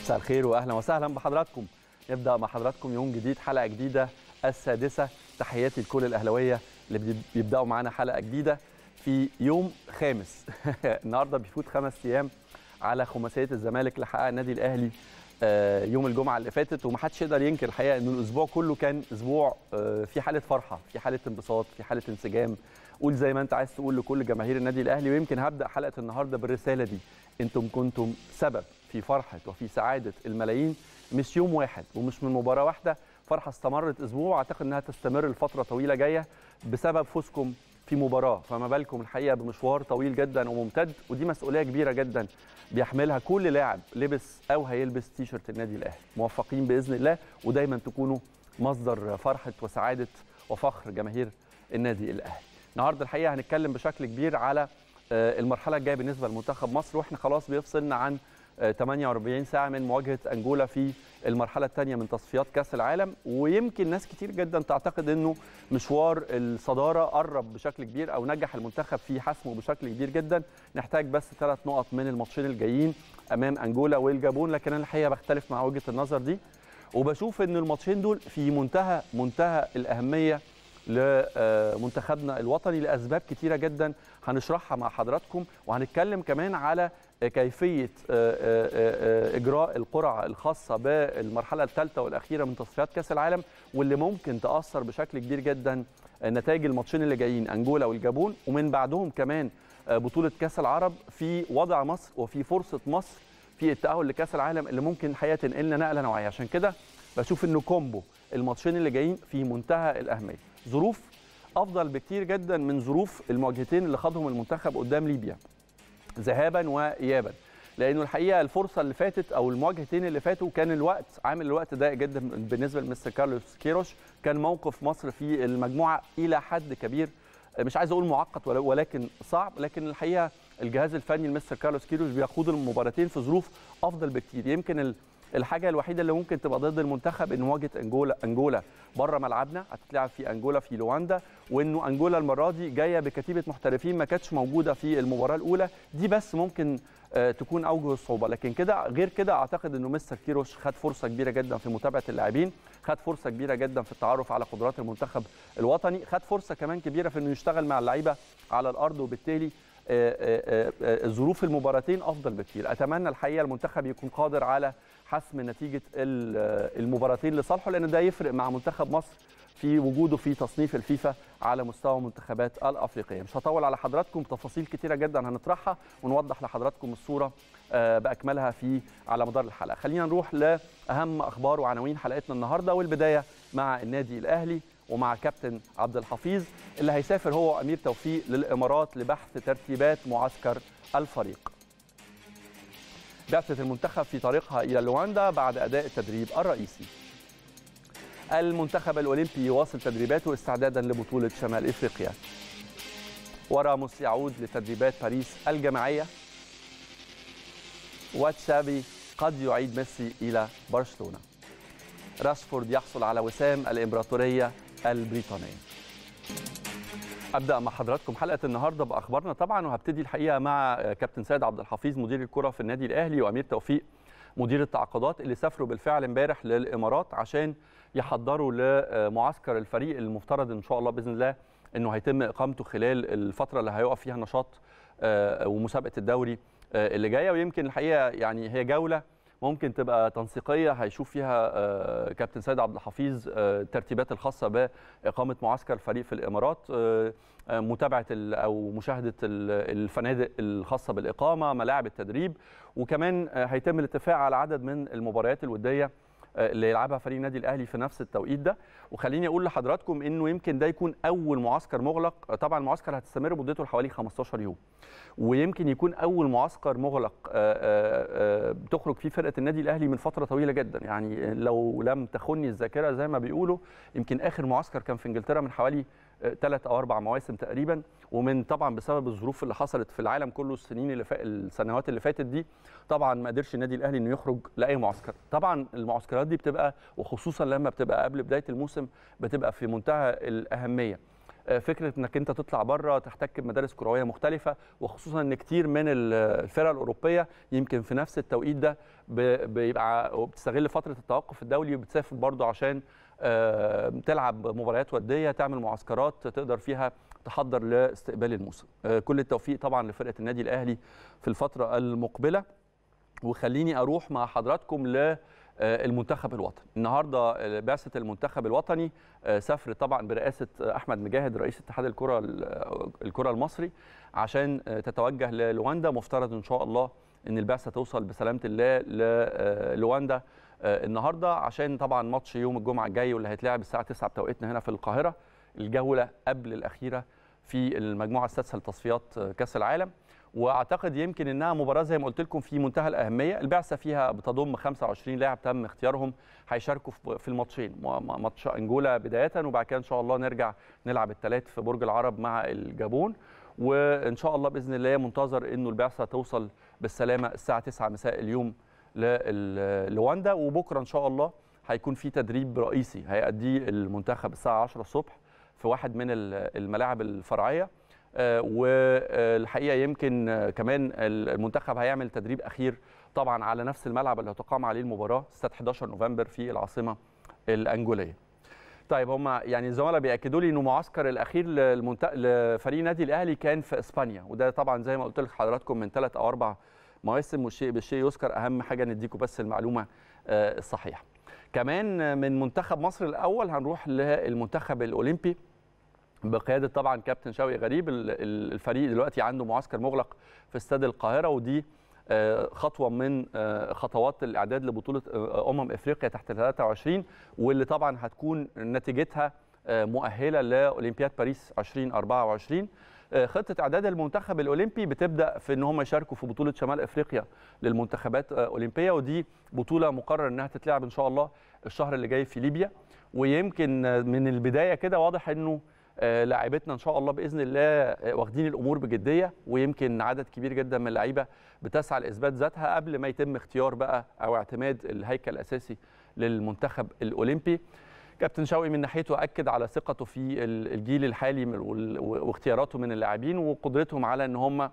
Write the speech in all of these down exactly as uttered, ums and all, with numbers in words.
مساء الخير واهلا وسهلا بحضراتكم. نبدا مع حضراتكم يوم جديد، حلقه جديده السادسه. تحياتي لكل الاهلاويه اللي بيبداوا معانا حلقه جديده في يوم خامس. النهارده بيفوت خمس ايام على خماسيه الزمالك اللي حققها النادي الاهلي يوم الجمعه اللي فاتت، ومحدش يقدر ينكر الحقيقه انه الاسبوع كله كان اسبوع في حاله فرحه، في حاله انبساط، في حاله انسجام. قول زي ما انت عايز تقول لكل جماهير النادي الاهلي. ويمكن هبدا حلقه النهارده بالرساله دي: انتم كنتم سبب في فرحه وفي سعاده الملايين، مش يوم واحد ومش من مباراه واحده. فرحه استمرت اسبوع، اعتقد انها تستمر لفتره طويله جايه بسبب فوزكم في مباراه، فما بالكم الحقيقه بمشوار طويل جدا وممتد، ودي مسؤوليه كبيره جدا بيحملها كل لاعب لبس او هيلبس تيشرت النادي الاهلي. موفقين باذن الله، ودايما تكونوا مصدر فرحه وسعاده وفخر جماهير النادي الاهلي. النهارده الحقيقه هنتكلم بشكل كبير على المرحله الجايه بالنسبه لمنتخب مصر، واحنا خلاص بيفصلنا عن ثمانية وأربعين ساعه من مواجهه انجولا في المرحله الثانيه من تصفيات كاس العالم. ويمكن ناس كتير جدا تعتقد انه مشوار الصداره قرب بشكل كبير او نجح المنتخب في حسمه بشكل كبير جدا. نحتاج بس ثلاث نقط من الماتشين الجايين امام انجولا والجابون، لكن انا الحقيقه بختلف مع وجهه النظر دي، وبشوف ان الماتشين دول في منتهى منتهى الاهميه لمنتخبنا الوطني لاسباب كتيره جدا هنشرحها مع حضراتكم، وهنتكلم كمان على كيفيه اجراء القرعه الخاصه بالمرحله الثالثه والاخيره من تصفيات كاس العالم، واللي ممكن تاثر بشكل كبير جدا نتائج الماتشين اللي جايين انجولا والجابون، ومن بعدهم كمان بطوله كاس العرب في وضع مصر وفي فرصه مصر في التاهل لكاس العالم اللي ممكن الحقيقه تنقلنا نقله نوعيه. عشان كده بشوف انه كومبو الماتشين اللي جايين في منتهى الاهميه. ظروف افضل بكتير جدا من ظروف المواجهتين اللي خاضهم المنتخب قدام ليبيا ذهابا وايابا، لانه الحقيقه الفرصه اللي فاتت او المواجهتين اللي فاتوا كان الوقت عامل الوقت ضيق جدا بالنسبه لمستر كارلوس كيروش. كان موقف مصر في المجموعه الى حد كبير مش عايز اقول معقد ولكن صعب، لكن الحقيقه الجهاز الفني لمستر كارلوس كيروش بيخوض المباراتين في ظروف افضل بكتير. يمكن الحاجه الوحيده اللي ممكن تبقى ضد المنتخب ان مواجهه انجولا انجولا بره ملعبنا، هتتلعب في انجولا في لواندا، وانه انجولا المره دي جايه بكتيبه محترفين ما كانتش موجوده في المباراه الاولى دي، بس ممكن تكون اوجه الصعوبه. لكن كده غير كده اعتقد انه مستر كيروش خد فرصه كبيره جدا في متابعه اللاعبين، خد فرصه كبيره جدا في التعرف على قدرات المنتخب الوطني، خد فرصه كمان كبيره في انه يشتغل مع اللعيبه على الارض، وبالتالي ظروف المباراتين افضل بكتير. اتمنى الحقيقه المنتخب يكون قادر على حسم نتيجه المباراتين لصالحه، لان ده يفرق مع منتخب مصر في وجوده في تصنيف الفيفا على مستوى المنتخبات الافريقيه. مش هطول على حضراتكم، تفاصيل كتيره جدا هنطرحها ونوضح لحضراتكم الصوره باكملها في على مدار الحلقه. خلينا نروح لاهم اخبار وعناوين حلقتنا النهارده، والبدايه مع النادي الاهلي ومع كابتن عبد الحفيظ اللي هيسافر هو وامير توفيق للامارات لبحث ترتيبات معسكر الفريق. بعثة المنتخب في طريقها إلى لواندا بعد أداء التدريب الرئيسي. المنتخب الأولمبي يواصل تدريباته استعدادا لبطولة شمال إفريقيا. وراموس يعود لتدريبات باريس الجماعية. وتشافي قد يعيد ميسي إلى برشلونة. راشفورد يحصل على وسام الإمبراطورية البريطانية. ابدا مع حضراتكم حلقه النهارده باخبارنا طبعا، وهبتدي الحقيقه مع كابتن سيد عبد الحفيظ مدير الكره في النادي الاهلي، وامير توفيق مدير التعاقدات، اللي سافروا بالفعل امبارح للامارات عشان يحضروا لمعسكر الفريق المفترض ان شاء الله باذن الله انه هيتم اقامته خلال الفتره اللي هيقف فيها نشاط ومسابقه الدوري اللي جايه. ويمكن الحقيقه يعني هي جوله ممكن تبقى تنسيقيه هيشوف فيها كابتن سيد عبد الحفيظ الترتيبات الخاصه باقامه معسكر الفريق في الامارات، متابعه او مشاهده الفنادق الخاصه بالاقامه، ملاعب التدريب، وكمان هيتم الاتفاق على عدد من المباريات الوديه اللي يلعبها فريق النادي الاهلي في نفس التوقيت ده. وخليني اقول لحضراتكم انه يمكن ده يكون اول معسكر مغلق، طبعا المعسكر هتستمر مدته حوالي خمستاشر يوم، ويمكن يكون اول معسكر مغلق بتخرج فيه فرقه النادي الاهلي من فتره طويله جدا. يعني لو لم تخني الذاكره زي ما بيقولوا، يمكن اخر معسكر كان في انجلترا من حوالي ثلاث او اربع مواسم تقريبا، ومن طبعا بسبب الظروف اللي حصلت في العالم كله السنين اللي فا... السنوات اللي فاتت دي، طبعا ما قدرش النادي الاهلي انه يخرج لاي معسكر. طبعا المعسكرات دي بتبقى وخصوصا لما بتبقى قبل بدايه الموسم بتبقى في منتهى الاهميه. فكره انك انت تطلع بره تحتك بمدارس كرويه مختلفه، وخصوصا ان كتير من الفرق الاوروبيه يمكن في نفس التوقيت ده بيبقى بتستغل فتره التوقف الدولي وبتسافر برضه عشان تلعب مباريات وديه، تعمل معسكرات تقدر فيها تحضر لاستقبال الموسم. كل التوفيق طبعا لفرقه النادي الاهلي في الفتره المقبله. وخليني اروح مع حضراتكم للمنتخب الوطني. النهارده بعثه المنتخب الوطني سافر طبعا برئاسه احمد مجاهد رئيس اتحاد الكره الكره المصري عشان تتوجه للواندا. مفترض ان شاء الله ان البعثه توصل بسلامه الله للواندا النهارده عشان طبعا ماتش يوم الجمعه الجاي واللي هيتلعب الساعه تسعة بتوقيتنا هنا في القاهره، الجوله قبل الاخيره في المجموعه السادسه لتصفيات كاس العالم. واعتقد يمكن انها مباراه زي ما قلت لكم في منتهى الاهميه. البعثه فيها بتضم خمسة وعشرين لاعب تم اختيارهم هيشاركوا في الماتشين، ماتش انجولا بدايه وبعد كده ان شاء الله نرجع نلعب الثلاث في برج العرب مع الجابون. وان شاء الله باذن الله منتظر انه البعثه توصل بالسلامه الساعه تسعة مساء اليوم لواندا. وبكره ان شاء الله هيكون في تدريب رئيسي هيأديه المنتخب الساعه عشرة الصبح في واحد من الملاعب الفرعيه. والحقيقه يمكن كمان المنتخب هيعمل تدريب اخير طبعا على نفس الملعب اللي هتقام عليه المباراه استاد حداشر نوفمبر في العاصمه الانجوليه. طيب هم يعني الزملاء بياكدوا لي انه معسكر الاخير للمنت... لفريق النادي الاهلي كان في اسبانيا، وده طبعا زي ما قلت لحضراتكم من ثلاث او اربع مواسم، والشيء بالشيء يذكر. اهم حاجه نديكم بس المعلومه الصحيحه. كمان من منتخب مصر الاول هنروح للمنتخب الاولمبي بقياده طبعا كابتن شوقي غريب. الفريق دلوقتي عنده معسكر مغلق في استاد القاهره، ودي خطوه من خطوات الاعداد لبطوله امم افريقيا تحت ثلاثة وعشرين، واللي طبعا هتكون نتيجتها مؤهله لاولمبياد باريس ألفين وأربعة وعشرين. خطه اعداد المنتخب الاولمبي بتبدا في ان هم يشاركوا في بطوله شمال افريقيا للمنتخبات الاولمبيه، ودي بطوله مقرر انها تتلعب ان شاء الله الشهر اللي جاي في ليبيا. ويمكن من البدايه كده واضح انه لاعيبتنا ان شاء الله باذن الله واخدين الامور بجديه، ويمكن عدد كبير جدا من اللعيبه بتسعى لاثبات ذاتها قبل ما يتم اختيار بقى او اعتماد الهيكل الاساسي للمنتخب الاولمبي. كابتن شوقي من ناحيته اكد على ثقته في الجيل الحالي واختياراته من اللاعبين وقدرتهم على ان هم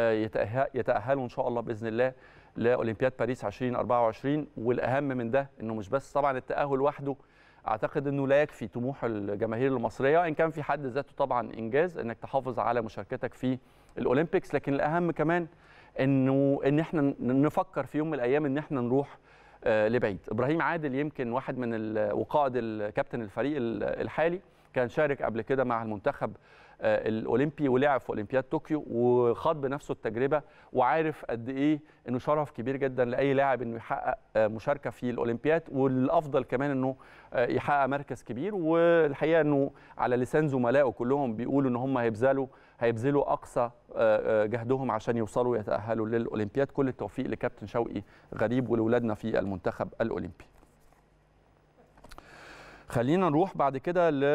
يتاهلوا ان شاء الله باذن الله لاولمبياد باريس ألفين وأربعة وعشرين. والاهم من ده انه مش بس طبعا التاهل وحده، اعتقد انه لا يكفي طموح الجماهير المصريه، ان كان في حد ذاته طبعا انجاز انك تحافظ على مشاركتك في الاولمبيكس، لكن الاهم كمان انه ان احنا نفكر في يوم من الايام ان احنا نروح لبعيد. ابراهيم عادل يمكن واحد من وقائد الكابتن الفريق الحالي، كان شارك قبل كده مع المنتخب الاولمبي ولعب في اولمبياد طوكيو وخاض بنفسه التجربه، وعارف قد ايه انه شرف كبير جدا لاي لاعب انه يحقق مشاركه في الاولمبياد، والافضل كمان انه يحقق مركز كبير. والحقيقه انه على لسان زملائه كلهم بيقولوا ان هم هيبذلوا هيبذلوا اقصى جهدهم عشان يوصلوا يتاهلوا للاولمبياد. كل التوفيق لكابتن شوقي غريب ولولادنا في المنتخب الاولمبي. خلينا نروح بعد كده ل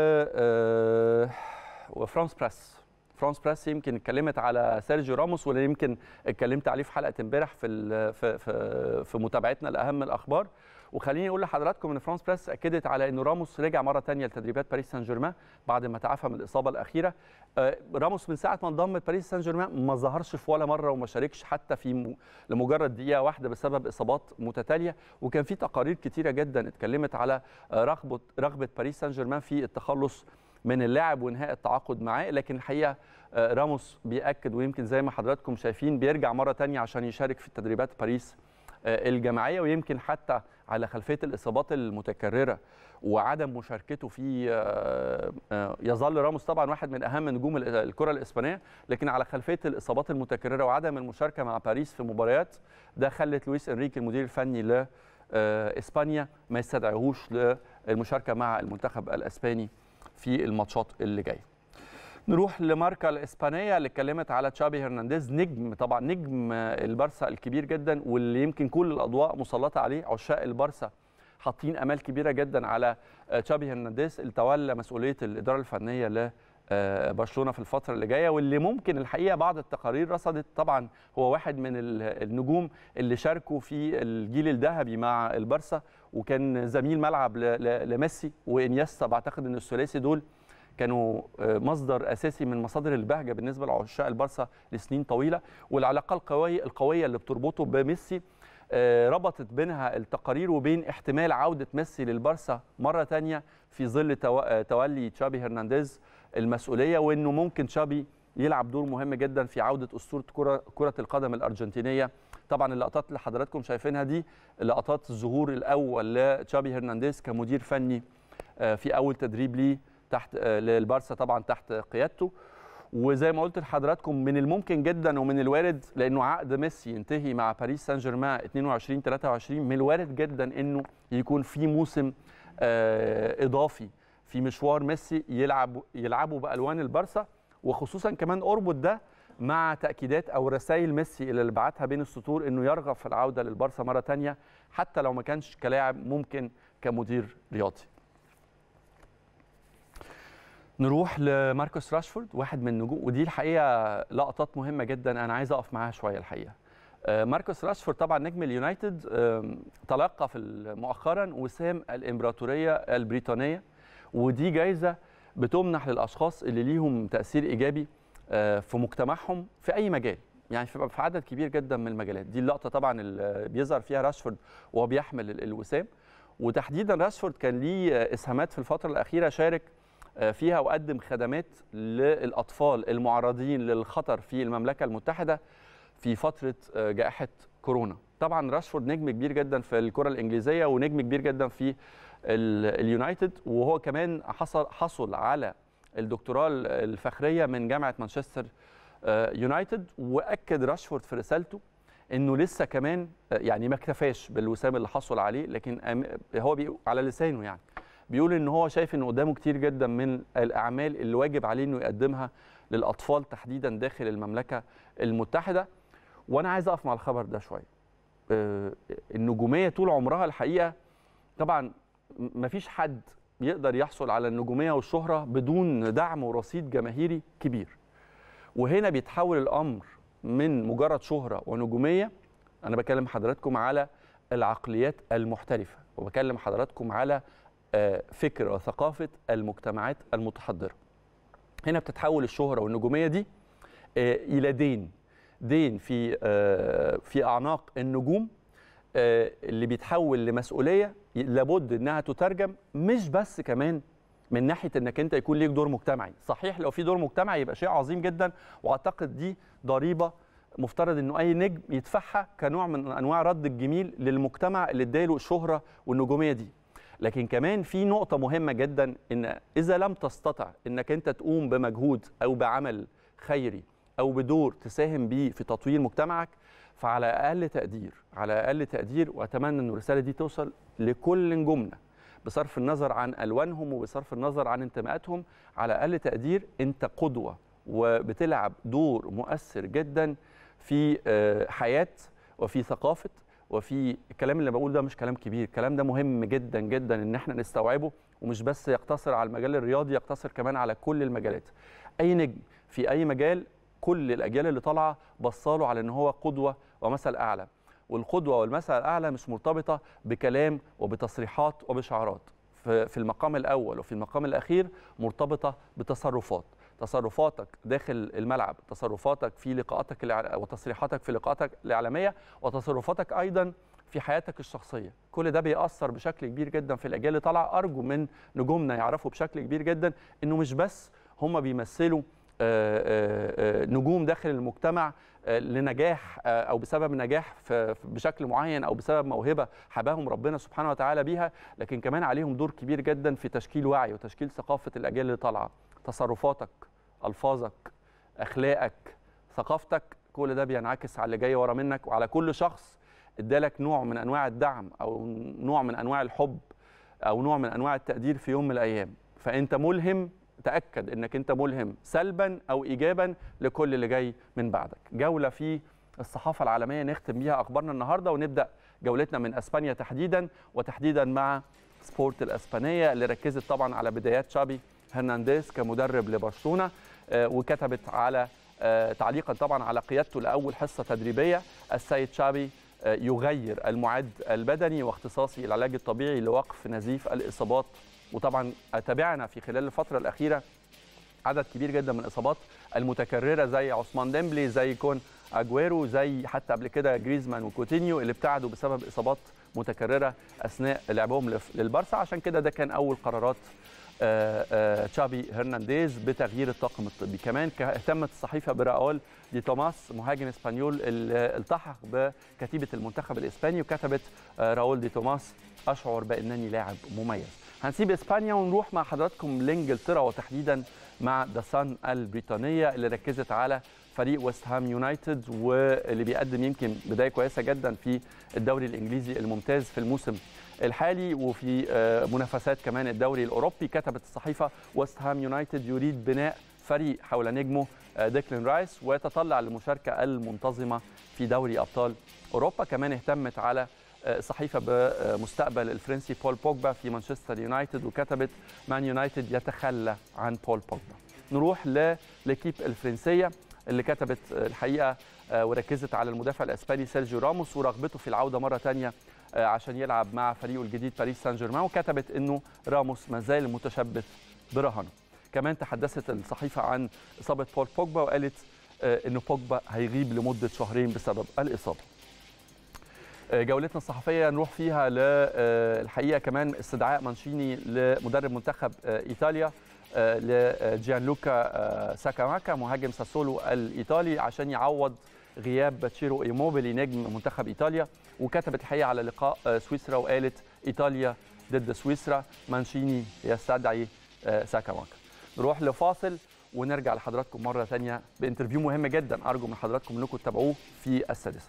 وفرانس بريس. فرانس بريس يمكن اتكلمت على سيرجيو راموس، واللي يمكن اتكلمت عليه في حلقه امبارح في في في, في متابعتنا لاهم الاخبار. وخليني اقول لحضراتكم ان فرانس بريس اكدت على انه راموس رجع مره ثانيه لتدريبات باريس سان جيرمان بعد ما تعافى من الاصابه الاخيره. راموس من ساعه ما انضم لباريس سان جيرمان ما ظهرش في ولا مره وما شاركش حتى في م... لمجرد دقيقه واحده بسبب اصابات متتاليه، وكان في تقارير كتيره جدا اتكلمت على رغبه رغبه باريس سان جيرمان في التخلص من اللاعب وانهاء التعاقد معاه. لكن الحقيقه راموس بيأكد، ويمكن زي ما حضراتكم شايفين بيرجع مره ثانيه عشان يشارك في تدريبات باريس الجماعيه، ويمكن حتى على خلفيه الاصابات المتكرره وعدم مشاركته في يظل راموس طبعا واحد من اهم نجوم الكره الاسبانيه، لكن على خلفيه الاصابات المتكرره وعدم المشاركه مع باريس في مباريات ده خلت لويس انريكي المدير الفني لاسبانيا ما يستدعيهوش للمشاركه مع المنتخب الاسباني في الماتشات اللي جايه. نروح لماركا الاسبانيه اللي اتكلمت على تشابي هرنانديز، نجم طبعا نجم البارسا الكبير جدا واللي يمكن كل الاضواء مسلطه عليه. عشاق البارسا حاطين امال كبيره جدا على تشابي هرنانديز اللي تولى مسؤوليه الاداره الفنيه لبرشلونه في الفتره اللي جايه، واللي ممكن الحقيقه بعض التقارير رصدت طبعا هو واحد من النجوم اللي شاركوا في الجيل الذهبي مع البارسا، وكان زميل ملعب لميسي وانيستا. بعتقد ان الثلاثي دول كانوا مصدر اساسي من مصادر البهجه بالنسبه لعشاق البارسا لسنين طويله، والعلاقه القويه القويه اللي بتربطه بميسي ربطت بينها التقارير وبين احتمال عوده ميسي للبارسا مره ثانيه في ظل تولي تشابي هرنانديز المسؤوليه، وانه ممكن تشابي يلعب دور مهم جدا في عوده اسطوره كره كره القدم الارجنتينيه. طبعا اللقطات اللي حضراتكم شايفينها دي لقطات الظهور الاول لتشابي هرنانديز كمدير فني في اول تدريب ليه تحت للبارسا طبعا تحت قيادته. وزي ما قلت لحضراتكم من الممكن جدا ومن الوارد، لانه عقد ميسي ينتهي مع باريس سان جيرمان اثنين وعشرين ثلاثة وعشرين، من الوارد جدا انه يكون في موسم اضافي في مشوار ميسي يلعب يلعبوا بالوان البارسا، وخصوصا كمان اربط ده مع تاكيدات او رسائل ميسي اللي بعتها بين السطور انه يرغب في العوده للبارسا مره ثانيه، حتى لو ما كانش كلاعب ممكن كمدير رياضي. نروح لماركوس راشفورد، واحد من النجوم، ودي الحقيقه لقطات مهمه جدا انا عايز اقف معاها شويه الحقيقه. ماركوس راشفورد طبعا نجم اليونايتد تلقى في مؤخرا وسام الامبراطوريه البريطانيه، ودي جائزه بتمنح للاشخاص اللي ليهم تاثير ايجابي في مجتمعهم في اي مجال، يعني في عدد كبير جدا من المجالات. دي اللقطه طبعا اللي بيظهر فيها راشفورد وهو بيحمل الوسام، وتحديدا راشفورد كان ليه اسهامات في الفتره الاخيره شارك فيها وقدم خدمات للاطفال المعرضين للخطر في المملكه المتحده في فتره جائحه كورونا. طبعا راشفورد نجم كبير جدا في الكره الانجليزيه ونجم كبير جدا في اليونايتد، وهو كمان حصل حصل على الدكتوراه الفخريه من جامعه مانشستر يونايتد. واكد راشفورد في رسالته انه لسه كمان يعني ما اكتفاش بالوسام اللي حصل عليه، لكن هو على لسانه يعني بيقول ان هو شايف انه قدامه كتير جدا من الاعمال اللي واجب عليه انه يقدمها للاطفال تحديدا داخل المملكه المتحده. وانا عايز اقف مع الخبر ده شويه. النجوميه طول عمرها الحقيقه طبعا ما فيش حد يقدر يحصل على النجوميه والشهره بدون دعم ورصيد جماهيري كبير، وهنا بيتحول الامر من مجرد شهره ونجوميه. انا بكلم حضراتكم على العقليات المحترفه، وبكلم حضراتكم على فكر وثقافه المجتمعات المتحضره. هنا بتتحول الشهره والنجوميه دي الى دين دين في في اعناق النجوم اللي بيتحول لمسؤوليه لابد انها تترجم، مش بس كمان من ناحيه انك انت يكون ليك دور مجتمعي. صحيح لو في دور مجتمعي يبقى شيء عظيم جدا، واعتقد دي ضريبه مفترض انه اي نجم يدفعها كنوع من انواع رد الجميل للمجتمع اللي اداله الشهره والنجوميه دي. لكن كمان في نقطه مهمه جدا، ان اذا لم تستطع انك انت تقوم بمجهود او بعمل خيري او بدور تساهم بيه في تطوير مجتمعك، فعلى اقل تقدير على اقل تقدير واتمنى ان الرساله دي توصل لكل نجومنا بصرف النظر عن الوانهم وبصرف النظر عن انتماءاتهم، على اقل تقدير انت قدوه وبتلعب دور مؤثر جدا في حياه وفي ثقافه وفي الكلام اللي بقول ده مش كلام كبير، الكلام ده مهم جدا جدا ان احنا نستوعبه، ومش بس يقتصر على المجال الرياضي، يقتصر كمان على كل المجالات. اي نجم في اي مجال كل الاجيال اللي طالعه بصاله على ان هو قدوه ومثل اعلى، والقدوه والمثل الاعلى مش مرتبطه بكلام وبتصريحات وبشعارات، في المقام الاول وفي المقام الاخير مرتبطه بتصرفات، تصرفاتك داخل الملعب، تصرفاتك في لقاءاتك وتصريحاتك في لقاءاتك الاعلاميه، وتصرفاتك ايضا في حياتك الشخصيه. كل ده بيأثر بشكل كبير جدا في الاجيال اللي طالعه. ارجو من نجومنا يعرفوا بشكل كبير جدا انه مش بس هم بيمثلوا نجوم داخل المجتمع لنجاح او بسبب نجاح بشكل معين او بسبب موهبه حباهم ربنا سبحانه وتعالى بيها، لكن كمان عليهم دور كبير جدا في تشكيل وعي وتشكيل ثقافه الاجيال اللي طالعه. تصرفاتك، الفاظك، اخلاقك، ثقافتك، كل ده بينعكس على اللي جاي ورا منك وعلى كل شخص ادالك نوع من انواع الدعم او نوع من انواع الحب او نوع من انواع التقدير في يوم من الايام. فانت ملهم، تأكد انك انت ملهم سلبا او ايجابا لكل اللي جاي من بعدك. جولة في الصحافة العالمية نختم بيها اخبارنا النهاردة، ونبدأ جولتنا من اسبانيا تحديدا، وتحديدا مع سبورت الاسبانية اللي ركزت طبعا على بدايات تشابي هرنانديز كمدرب لبرشلونة، وكتبت على تعليقا طبعا على قيادته لاول حصة تدريبية: السيد تشابي يغير المعد البدني واختصاصي العلاج الطبيعي لوقف نزيف الاصابات. وطبعا تابعنا في خلال الفترة الأخيرة عدد كبير جدا من الاصابات المتكرره زي عثمان ديمبلي، زي كون اجويرو، زي حتى قبل كده جريزمان وكوتينيو اللي ابتعدوا بسبب اصابات متكرره اثناء لعبهم للبارسا. عشان كده ده كان اول قرارات تشافي هرنانديز بتغيير الطاقم الطبي. كمان اهتمت الصحيفه براؤول دي توماس مهاجم اسبانيول اللي التحق بكتيبه المنتخب الاسباني، وكتبت راؤول دي توماس: اشعر بانني لاعب مميز. هنسيب اسبانيا ونروح مع حضراتكم لانجلترا، وتحديدا مع ذا سان البريطانيه اللي ركزت على فريق ويست هام يونايتد، واللي بيقدم يمكن بدايه كويسه جدا في الدوري الانجليزي الممتاز في الموسم الحالي وفي منافسات كمان الدوري الاوروبي. كتبت الصحيفه: ويست هام يونايتد يريد بناء فريق حول نجمه ديكلان رايس ويتطلع للمشاركه المنتظمه في دوري ابطال اوروبا. كمان اهتمت على صحيفه بمستقبل الفرنسي بول بوجبا في مانشستر يونايتد، وكتبت: مان يونايتد يتخلى عن بول بوجبا. نروح لليكيب الفرنسيه اللي كتبت الحقيقه وركزت على المدافع الاسباني سيرجيو راموس ورغبته في العوده مره ثانيه عشان يلعب مع فريقه الجديد باريس سان جيرمان، وكتبت انه راموس ما زال متشبث برهانه. كمان تحدثت الصحيفه عن اصابه بول بوجبا وقالت انه بوجبا هيغيب لمده شهرين بسبب الاصابه. جولتنا الصحفيه نروح فيها للحقيقه كمان استدعاء مانشيني لمدرب منتخب ايطاليا لجيانلوكا ساكاماكا مهاجم ساسولو الايطالي عشان يعوض غياب باتشيرو ايموبيلي نجم منتخب ايطاليا. وكتبت الحقيقه على لقاء سويسرا وقالت: ايطاليا ضد سويسرا، مانشيني يستدعي ساكاماكا. نروح لفاصل ونرجع لحضراتكم مره ثانيه بانترفيو مهم جدا ارجو من حضراتكم انكم تتابعوه في السادسه.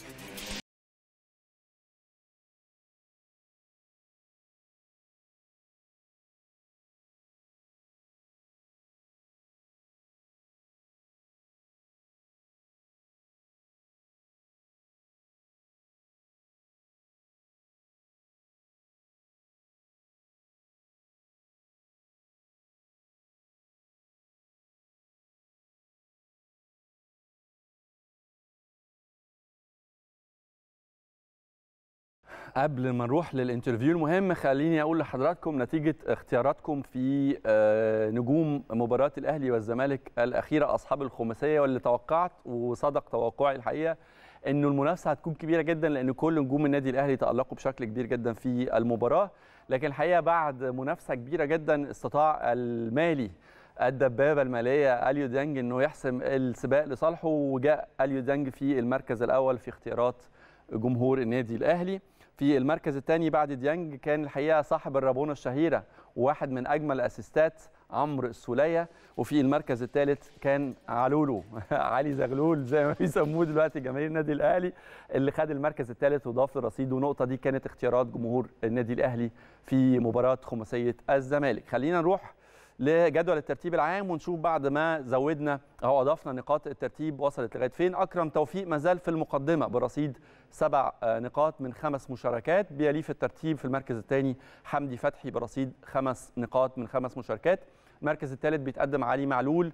قبل ما نروح للانترفيو المهم خليني اقول لحضراتكم نتيجه اختياراتكم في نجوم مباراه الاهلي والزمالك الاخيره اصحاب الخماسيه، واللي توقعت وصدق توقعي الحقيقه انه المنافسه هتكون كبيره جدا لان كل نجوم النادي الاهلي تالقوا بشكل كبير جدا في المباراه. لكن الحقيقه بعد منافسه كبيره جدا استطاع المالي الدبابه الماليه اليو ديانج انه يحسم السباق لصالحه، وجاء اليو ديانج في المركز الاول في اختيارات جمهور النادي الاهلي. في المركز الثاني بعد ديانج كان الحقيقه صاحب الرابونه الشهيره وواحد من اجمل الاسيستات عمرو السوليه، وفي المركز الثالث كان علولو علي زغلول زي ما بيسموه دلوقتي جماهير النادي الاهلي اللي خد المركز الثالث وضاف لرصيده نقطه. دي كانت اختيارات جمهور النادي الاهلي في مباراه خماسيه الزمالك. خلينا نروح لجدول الترتيب العام ونشوف بعد ما زودنا او اضفنا نقاط الترتيب وصلت لغايه فين. اكرم توفيق ما زال في المقدمه برصيد سبع نقاط من خمس مشاركات، بيليه في الترتيب في المركز الثاني حمدي فتحي برصيد خمس نقاط من خمس مشاركات. المركز الثالث بيتقدم علي معلول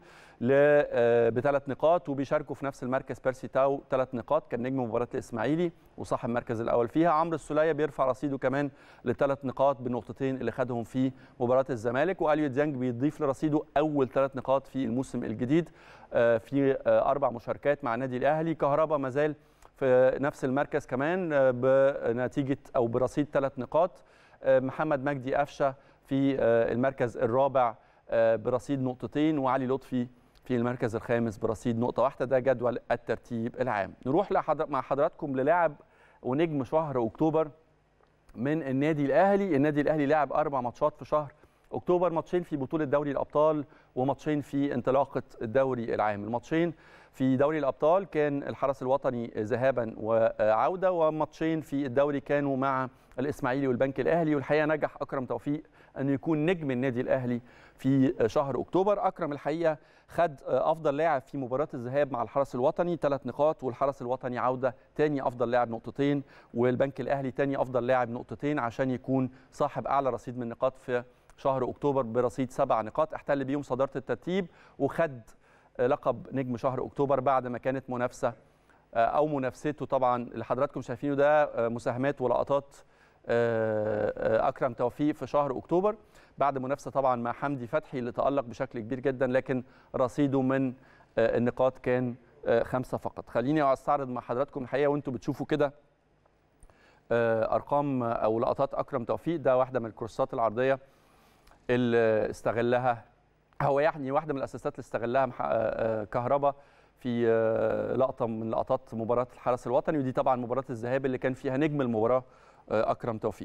بثلاث نقاط، وبيشاركوا في نفس المركز بيرسي تاو ثلاث نقاط كان نجم مباراه الاسماعيلي وصاحب المركز الاول فيها. عمرو السوليه بيرفع رصيده كمان لثلاث نقاط بالنقطتين اللي خدهم في مباراه الزمالك، واليو ديانج بيضيف لرصيده اول ثلاث نقاط في الموسم الجديد في اربع مشاركات مع النادي الاهلي. كهربا ما زال في نفس المركز كمان بنتيجه او برصيد ثلاث نقاط. محمد مجدي قفشه في المركز الرابع برصيد نقطتين، وعلي لطفي في المركز الخامس برصيد نقطه واحده. ده جدول الترتيب العام. نروح لحضر مع حضراتكم للاعب ونجم شهر اكتوبر من النادي الاهلي. النادي الاهلي لعب اربع ماتشات في شهر اكتوبر، ماتشين في بطوله دوري الابطال وماتشين في انطلاقه الدوري العام. الماتشين في دوري الابطال كان الحرس الوطني ذهابا وعوده، وماتشين في الدوري كانوا مع الاسماعيلي والبنك الاهلي. والحقيقه نجح اكرم توفيق انه يكون نجم النادي الاهلي في شهر اكتوبر. اكرم الحقيقه خد افضل لاعب في مباراه الذهاب مع الحرس الوطني ثلاث نقاط، والحرس الوطني عوده ثاني افضل لاعب نقطتين، والبنك الاهلي ثاني افضل لاعب نقطتين عشان يكون صاحب اعلى رصيد من النقاط في شهر اكتوبر برصيد سبع نقاط احتل بيهم صداره الترتيب، وخد لقب نجم شهر اكتوبر بعد ما كانت منافسه او منافسته طبعا اللي حضراتكم شايفينه ده مساهمات ولقطات اكرم توفيق في شهر اكتوبر بعد منافسه طبعا مع حمدي فتحي اللي تالق بشكل كبير جدا، لكن رصيده من النقاط كان خمسه فقط. خليني استعرض مع حضراتكم الحقيقه وانتم بتشوفوا كده ارقام او لقطات اكرم توفيق. ده واحده من الكورسات العرضيه اللي استغلها، هو يعني واحده من الاساسات اللي استغلها كهربا في لقطه من لقطات مباراه الحرس الوطني، ودي طبعا مباراه الذهاب اللي كان فيها نجم المباراه اكرم توفيق.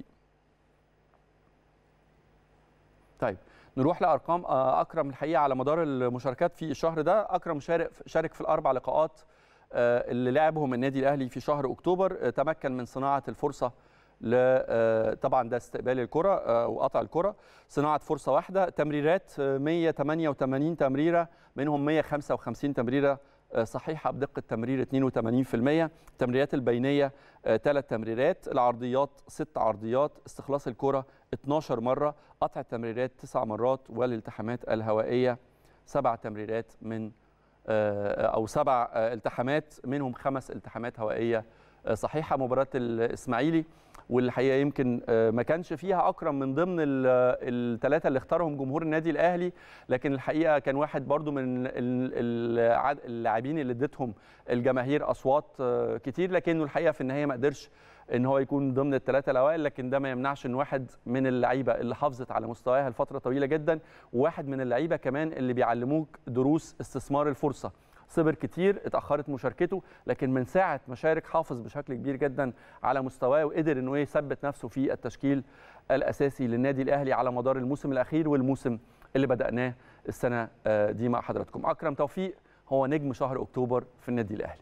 طيب نروح لارقام اكرم الحقيقه على مدار المشاركات في الشهر ده. اكرم شارك شارك في الاربع لقاءات اللي لعبهم النادي الاهلي في شهر اكتوبر. تمكن من صناعه الفرصه ل طبعا ده استقبال الكره وقطع الكره، صناعه فرصه واحده، تمريرات مية وتمانية وتمانين تمريره منهم مية وخمسة وخمسين تمريره صحيحه بدقه تمرير اتنين وتمانين في المية، التمريرات البينيه ثلاث تمريرات، العرضيات ست عرضيات، استخلاص الكره اتناشر مره، قطع التمريرات تسع مرات، والالتحامات الهوائيه سبع تمريرات من او سبع التحامات منهم خمس التحامات هوائيه صحيحه. مباراه الاسماعيلي والحقيقه يمكن ما كانش فيها اكرم من ضمن الثلاثه اللي اختارهم جمهور النادي الاهلي، لكن الحقيقه كان واحد برضو من اللاعبين اللي ادتهم الجماهير اصوات كتير، لكنه الحقيقه في النهايه ما قدرش ان هو يكون ضمن الثلاثه الاوائل. لكن ده ما يمنعش ان واحد من اللعيبه اللي حافظت على مستواها لفتره طويله جدا، وواحد من اللعيبه كمان اللي بيعلموك دروس استثمار الفرصه. صبر كتير، اتاخرت مشاركته، لكن من ساعه ما شارك حافظ بشكل كبير جدا على مستواه، وقدر انه يثبت نفسه في التشكيل الاساسي للنادي الاهلي على مدار الموسم الاخير والموسم اللي بداناه السنه دي مع حضراتكم. اكرم توفيق هو نجم شهر اكتوبر في النادي الاهلي.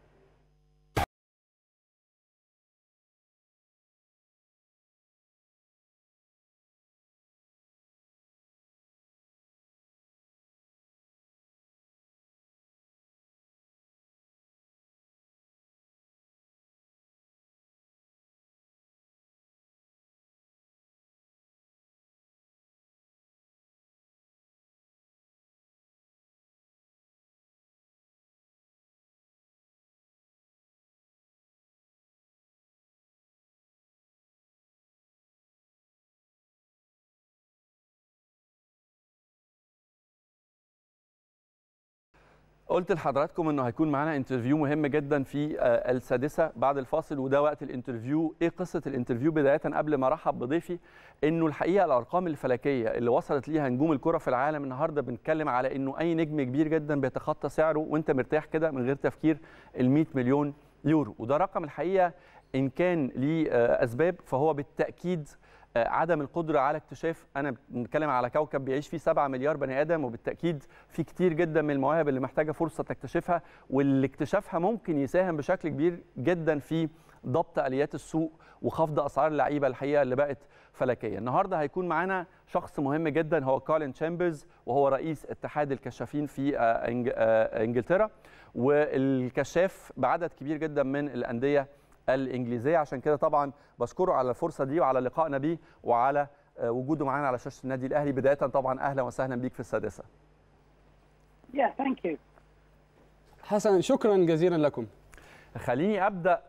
قلت لحضراتكم انه هيكون معانا انترفيو مهم جدا في السادسه بعد الفاصل، وده وقت الانترفيو. ايه قصه الانترفيو؟ بدايه قبل ما ارحب بضيفي، انه الحقيقه الارقام الفلكيه اللي وصلت ليها نجوم الكره في العالم النهارده، بنتكلم على انه اي نجم كبير جدا بيتخطى سعره وانت مرتاح كده من غير تفكير ال مية مليون يورو، وده رقم الحقيقه ان كان ليه اسباب فهو بالتاكيد عدم القدره على اكتشاف. انا بنتكلم على كوكب بيعيش فيه سبعة مليار بني ادم، وبالتاكيد في كتير جدا من المواهب اللي محتاجه فرصه تكتشفها، واللي اكتشافها ممكن يساهم بشكل كبير جدا في ضبط اليات السوق وخفض اسعار اللعيبه الحقيقه اللي بقت فلكيه. النهارده هيكون معانا شخص مهم جدا، هو كولين تشامبرز، وهو رئيس اتحاد الكشافين في انجلترا، والكشاف بعدد كبير جدا من الانديه الانجليزيه. عشان كده طبعا بشكره على الفرصه دي وعلى لقائنا بيه وعلى وجوده معانا على شاشه النادي الاهلي. بدايه طبعا اهلا وسهلا بيك في السادسه. Yeah, thank you. حسنا، شكرا جزيلا لكم. خليني ابدا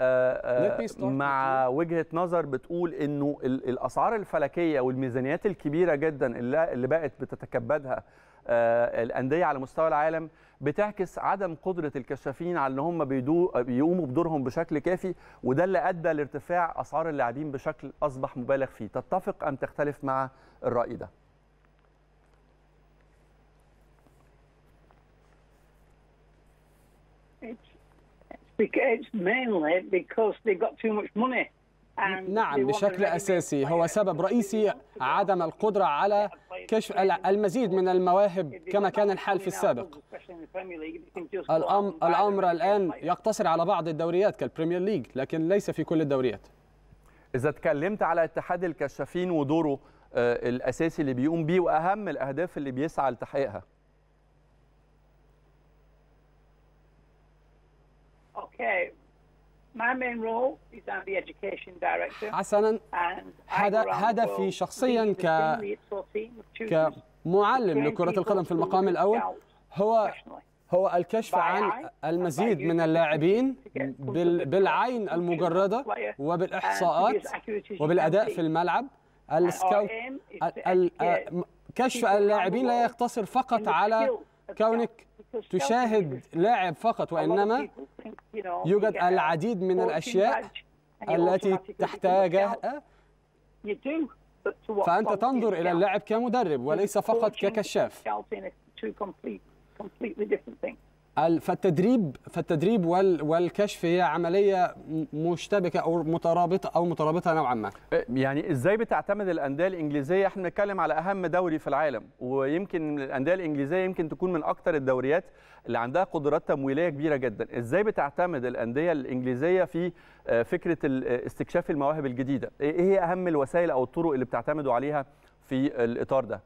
مع وجهه نظر بتقول انه الاسعار الفلكيه والميزانيات الكبيره جدا اللي بقت بتتكبدها الانديه على مستوى العالم بتعكس عدم قدره الكشافين على ان هم بيقوموا بدورهم بشكل كافي، وده اللي ادى لارتفاع اسعار اللاعبين بشكل اصبح مبالغ فيه. تتفق ام تختلف مع الراي ده؟ It's mainly because they got too much money. نعم، بشكل أساسي هو سبب رئيسي عدم القدرة على كشف المزيد من المواهب كما كان الحال في السابق. الأمر الآن يقتصر على بعض الدوريات كالبريمير ليج، لكن ليس في كل الدوريات. إذا تكلمت على اتحاد الكشافين ودوره الأساسي اللي بيقوم بيه وأهم الأهداف اللي بيسعى لتحقيقها. Okay. My main role is I'm the education director. حسنا، هدفي شخصيا ك كمعلم لكرة القدم في المقام الأول هو هو الكشف عن المزيد من اللاعبين بالعين المجردة وبالإحصاءات وبالأداء في الملعب. السكاوت كشف اللاعبين لا يقتصر فقط على كونك تشاهد لاعب فقط، وإنما يوجد العديد من الأشياء التي تحتاجها، فأنت تنظر إلى اللاعب كمدرب وليس فقط ككشاف. فالتدريب فالتدريب والكشف هي عملية مشتبكة أو مترابطة أو مترابطة نوعا ما. يعني إزاي بتعتمد الأندية الإنجليزية؟ احنا بنتكلم على أهم دوري في العالم، ويمكن الأندية الإنجليزية يمكن تكون من أكثر الدوريات اللي عندها قدرات تمويلية كبيرة جدا. إزاي بتعتمد الأندية الإنجليزية في فكرة استكشاف المواهب الجديدة؟ إيه هي أهم الوسائل أو الطرق اللي بتعتمدوا عليها في الإطار ده؟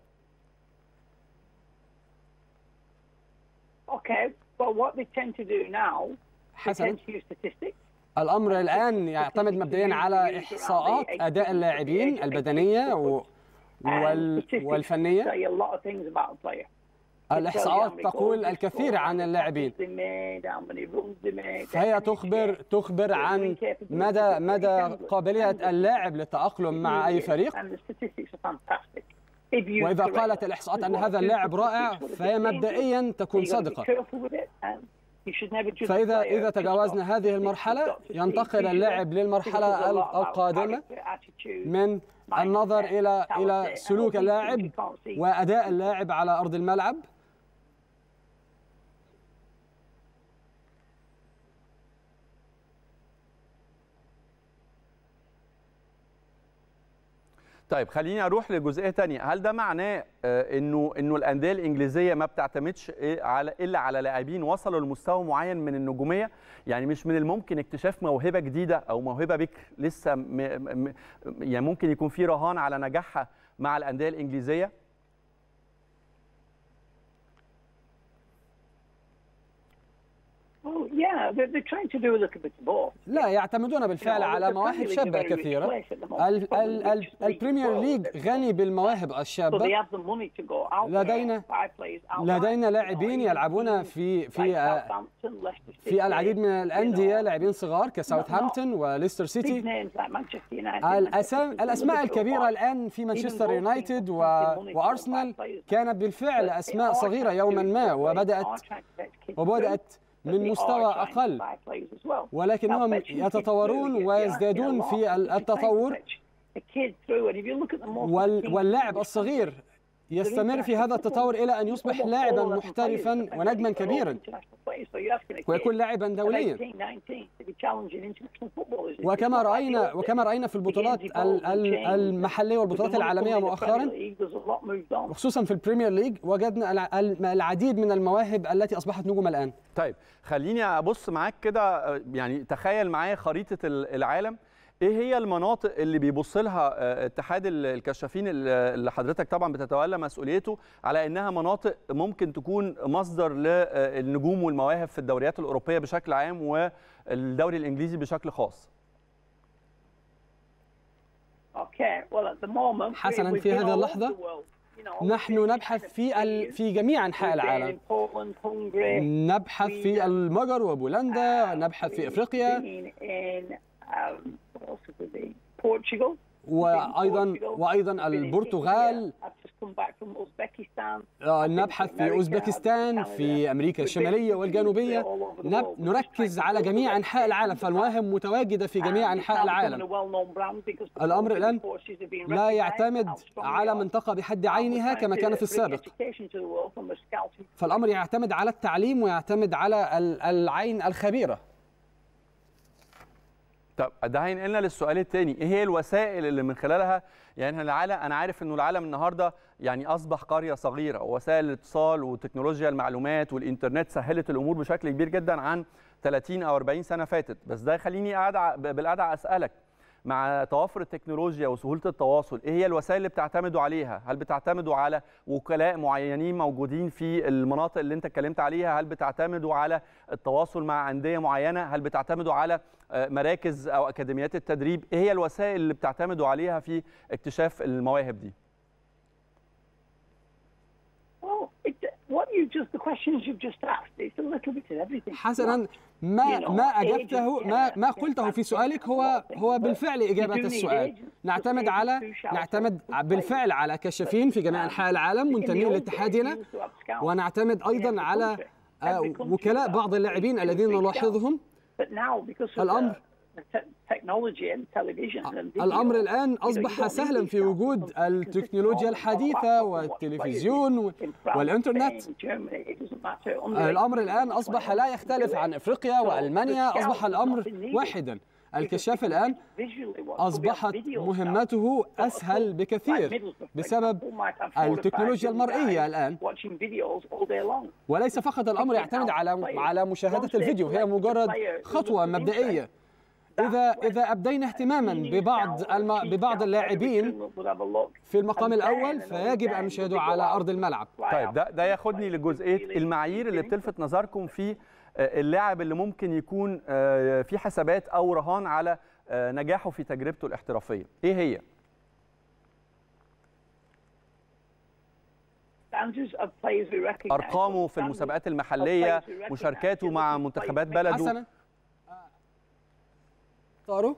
Okay, but what they tend to do now, they tend to use statistics. الأمر الآن يعتمد مبدئيا على إحصاءات أداء اللاعبين البدنية والفنية. الإحصاءات تقول الكثير عن اللاعبين، فهي تخبر تخبر عن مدى مدى قابلية اللاعب للتأقلم مع أي فريق. وإذا قالت الإحصاءات أن هذا اللاعب رائع فهي مبدئيا تكون صادقة. فإذا إذا تجاوزنا هذه المرحلة ينتقل اللاعب للمرحلة القادمة من النظر إلى إلى سلوك اللاعب وأداء اللاعب على أرض الملعب. طيب خليني اروح لجزئيه ثانيه. هل ده معناه انه انه الانديه الانجليزيه ما بتعتمدش على الا على لاعبين وصلوا لمستوى معين من النجوميه؟ يعني مش من الممكن اكتشاف موهبه جديده او موهبه بكر لسه م م يعني ممكن يكون في رهان على نجاحها مع الانديه الانجليزيه؟ لا، يعتمدون بالفعل على مواهب شابة كثيرة. البريمير ليج غني بالمواهب الشابة. لدينا لدينا لاعبين يلعبون في في في العديد من الأندية، لاعبين صغار كساوثهامبتون وليستر سيتي. الأسماء الكبيرة الآن في مانشستر يونايتد وأرسنال كانت بالفعل أسماء صغيرة يوما ما، وبدأت وبدأت من مستوى أقل، ولكنهم يتطورون ويزدادون في التطور. واللاعب الصغير يستمر في هذا التطور إلى أن يصبح لاعبا محترفا ونجما كبيرا ويكون لاعبا دوليا. وكما رأينا وكما رأينا في البطولات المحلية والبطولات العالمية مؤخرا، وخصوصا في البريمير ليج، وجدنا العديد من المواهب التي أصبحت نجوم الآن. طيب خليني أبص معاك كده، يعني تخيل معايا خريطة العالم. ايه هي المناطق اللي بيبص لها اتحاد الكشافين اللي حضرتك طبعا بتتولى مسؤوليته على انها مناطق ممكن تكون مصدر للنجوم والمواهب في الدوريات الاوروبيه بشكل عام والدوري الانجليزي بشكل خاص؟ حسنا، في هذه اللحظه نحن نبحث في في جميع انحاء العالم. نبحث في المجر وبولندا، نبحث في افريقيا، وايضا وايضا البرتغال، نبحث في اوزبكستان، في امريكا الشماليه والجنوبيه. نركز على جميع انحاء العالم، فالمواهب متواجده في جميع انحاء العالم. الامر الان لا يعتمد على منطقه بحد عينها كما كان في السابق، فالامر يعتمد على التعليم ويعتمد على العين الخبيره. طب ده هينقلنا للسؤال الثاني، ايه هي الوسائل اللي من خلالها، يعني العالم، انا عارف انه العالم النهارده يعني اصبح قريه صغيره، ووسائل الاتصال وتكنولوجيا المعلومات والانترنت سهلت الامور بشكل كبير جدا عن ثلاثين او أربعين سنه فاتت. بس ده يخليني قاعد بالقعده اسالك، مع توافر التكنولوجيا وسهوله التواصل، ايه هي الوسائل اللي بتعتمدوا عليها؟ هل بتعتمدوا على وكلاء معينين موجودين في المناطق اللي انت اتكلمت عليها؟ هل بتعتمدوا على التواصل مع انديه معينه؟ هل بتعتمدوا على مراكز او اكاديميات التدريب؟ ايه هي الوسائل اللي بتعتمدوا عليها في اكتشاف المواهب دي؟ حسنا، ما ما اجبته ما ما قلته في سؤالك هو هو بالفعل اجابه السؤال. نعتمد على نعتمد بالفعل على كشافين في جميع انحاء العالم منتمين لاتحادنا، ونعتمد ايضا على وكلاء بعض اللاعبين الذين نلاحظهم. الامر الأمر الآن أصبح سهلا في وجود التكنولوجيا الحديثة والتلفزيون والإنترنت. الأمر الآن أصبح لا يختلف عن إفريقيا وألمانيا، أصبح الأمر واحدا. الكشاف الآن أصبحت مهمته أسهل بكثير بسبب التكنولوجيا المرئية الآن، وليس فقط الأمر يعتمد على على مشاهدة الفيديو، هي مجرد خطوة مبدئية. إذا إذا أبدينا اهتماما ببعض الم... ببعض اللاعبين في المقام الأول فيجب أن نشاهده على أرض الملعب. طيب ده ده ياخدني لجزئية المعايير اللي بتلفت نظركم في اللاعب اللي ممكن يكون في حسابات أو رهان على نجاحه في تجربته الاحترافية، إيه هي؟ أرقامه في المسابقات المحلية، مشاركاته مع منتخبات بلده. حسنا طاروا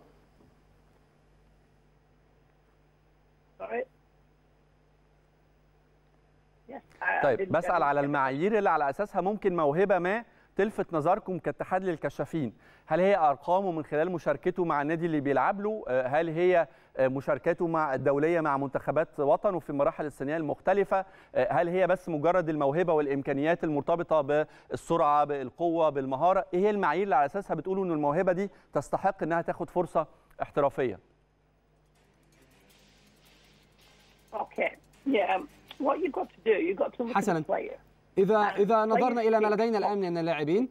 طيب بسأل على المعايير اللي على أساسها ممكن موهبة ما تلفت نظركم كاتحاد للكشافين. هل هي أرقامه من خلال مشاركته مع النادي اللي بيلعب له؟ هل هي مشاركاته مع الدولية مع منتخبات وطنه في المراحل السنية المختلفة؟ هل هي بس مجرد الموهبة والإمكانيات المرتبطة بالسرعة بالقوة بالمهارة؟ إيه هي المعايير اللي على أساسها بتقولوا إن الموهبة دي تستحق إنها تاخد فرصة احترافية؟ حسنا، إذا إذا نظرنا إلى ما لدينا الآن من اللاعبين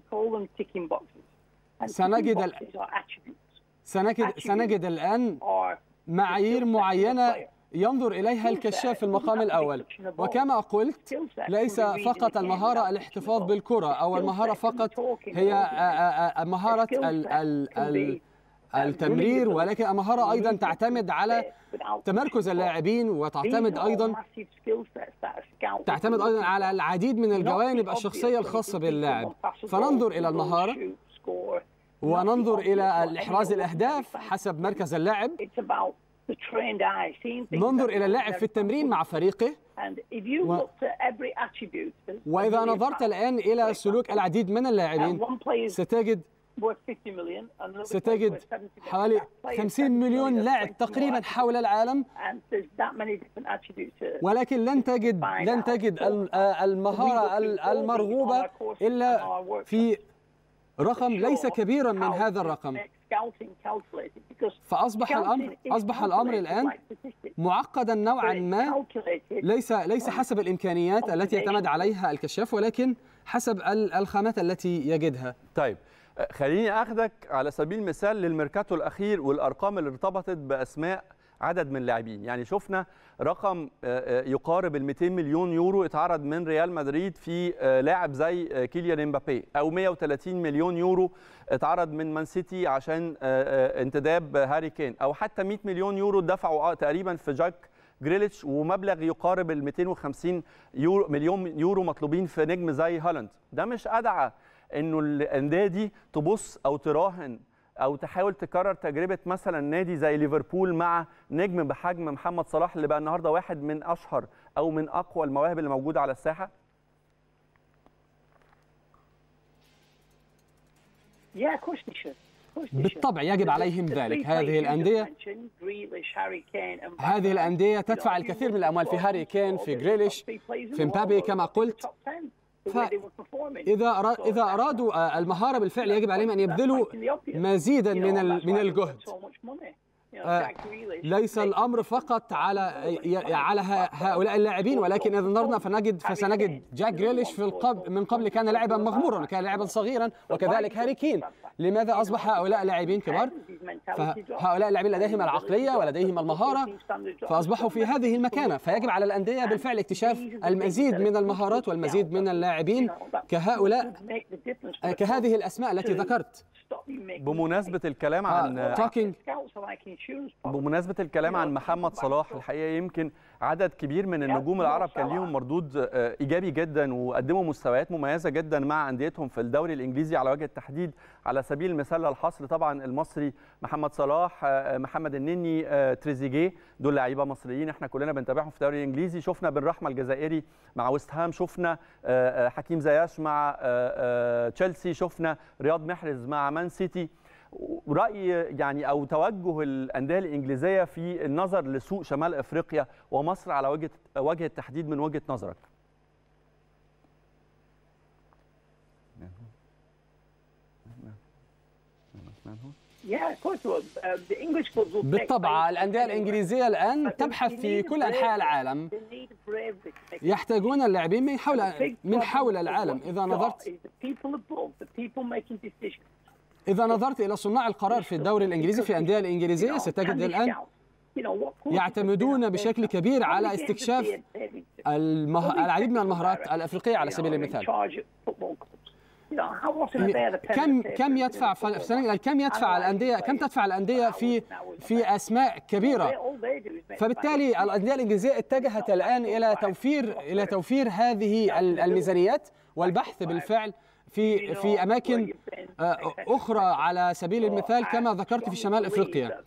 سنجد سنجد سنجد الآن معايير معينة ينظر إليها الكشاف في المقام الأول، وكما قلت ليس فقط المهارة الاحتفاظ بالكرة أو المهارة فقط هي مهارة التمرير، ولكن المهارة أيضا تعتمد على تمركز اللاعبين، وتعتمد أيضا تعتمد أيضا على العديد من الجوانب الشخصية الخاصة باللاعب. فننظر إلى المهارة وننظر إلى الإحراز الأهداف حسب مركز اللاعب، ننظر إلى اللاعب في التمرين مع فريقه، و... وإذا نظرت الآن إلى سلوك العديد من اللاعبين ستجد ستجد حوالي خمسين مليون لاعب تقريبا حول العالم، ولكن لن تجد لن تجد المهارة المرغوبة إلا في رقم ليس كبيرا من هذا الرقم. فأصبح الأمر أصبح الأمر الآن معقدا نوعا ما، ليس ليس حسب الإمكانيات التي يعتمد عليها الكشاف، ولكن حسب الخامات التي يجدها. طيب خليني أخذك على سبيل المثال للميركاتو الأخير والأرقام اللي ارتبطت بأسماء عدد من اللاعبين. يعني شفنا رقم يقارب ال مئتين مليون يورو اتعرض من ريال مدريد في لاعب زي كيليان امبابي، او مئة وثلاثين مليون يورو اتعرض من مان سيتي عشان انتداب هاري كين، او حتى مئة مليون يورو دفعوا تقريبا في جاك جريليتش، ومبلغ يقارب ال مئتين وخمسين يورو مليون يورو مطلوبين في نجم زي هالاند. ده مش أدعى انه الانديه دي تبص او تراهن او تحاول تكرر تجربه مثلا نادي زي ليفربول مع نجم بحجم محمد صلاح اللي بقى النهارده واحد من اشهر او من اقوى المواهب اللي موجوده على الساحه؟ بالطبع يجب عليهم ذلك. هذه الأندية هذه الأندية تدفع الكثير من الأموال في هاري كين، في جريليش، في مبابي كما قلت. فإذا إذا أرادوا المهارة بالفعل يجب عليهم أن يبذلوا مزيدا من من الجهد. ليس الأمر فقط على على هؤلاء اللاعبين، ولكن إذا نظرنا فنجد فسنجد جاك جريليش في القبل من قبل كان لاعبا مغمورا، كان لاعبا صغيرا، وكذلك هاري كين. لماذا أصبح هؤلاء لاعبين كبار؟ فهؤلاء اللاعبين لديهم العقلية ولديهم المهارة، فأصبحوا في هذه المكانة. فيجب على الأندية بالفعل اكتشاف المزيد من المهارات والمزيد من اللاعبين كهؤلاء كهذه الأسماء التي ذكرت. بمناسبة الكلام عن talking بمناسبة الكلام عن محمد صلاح، الحقيقة يمكن عدد كبير من النجوم العرب كان ليهم مردود إيجابي جدا وقدموا مستويات مميزة جدا مع أنديتهم في الدوري الإنجليزي على وجه التحديد. على سبيل المثال الحصر طبعا المصري محمد صلاح، محمد النني، تريزيجيه، دول لعيبة مصريين احنا كلنا بنتابعهم في الدوري الإنجليزي. شفنا بن رحمة الجزائري مع ويست هام، شفنا حكيم زياش مع تشيلسي، شفنا رياض محرز مع مان سيتي. رأي يعني أو توجه الأندية الإنجليزية في النظر لسوق شمال أفريقيا ومصر على وجه وجه التحديد من وجهة نظرك؟ بالطبع الأندية الإنجليزية الآن تبحث في كل أنحاء العالم، يحتاجون اللاعبين من حول من حول العالم. إذا نظرت إذا نظرت إلى صناع القرار في الدوري الإنجليزي في الأندية الإنجليزية ستجد الآن يعتمدون بشكل كبير على استكشاف المه... العديد من المهارات الأفريقية على سبيل المثال. كم كم يدفع كم يدفع الأندية كم تدفع الأندية في في أسماء كبيرة، فبالتالي الأندية الإنجليزية اتجهت الآن إلى توفير إلى توفير هذه الميزانيات والبحث بالفعل في في أماكن أخرى على سبيل المثال كما ذكرت في شمال أفريقيا.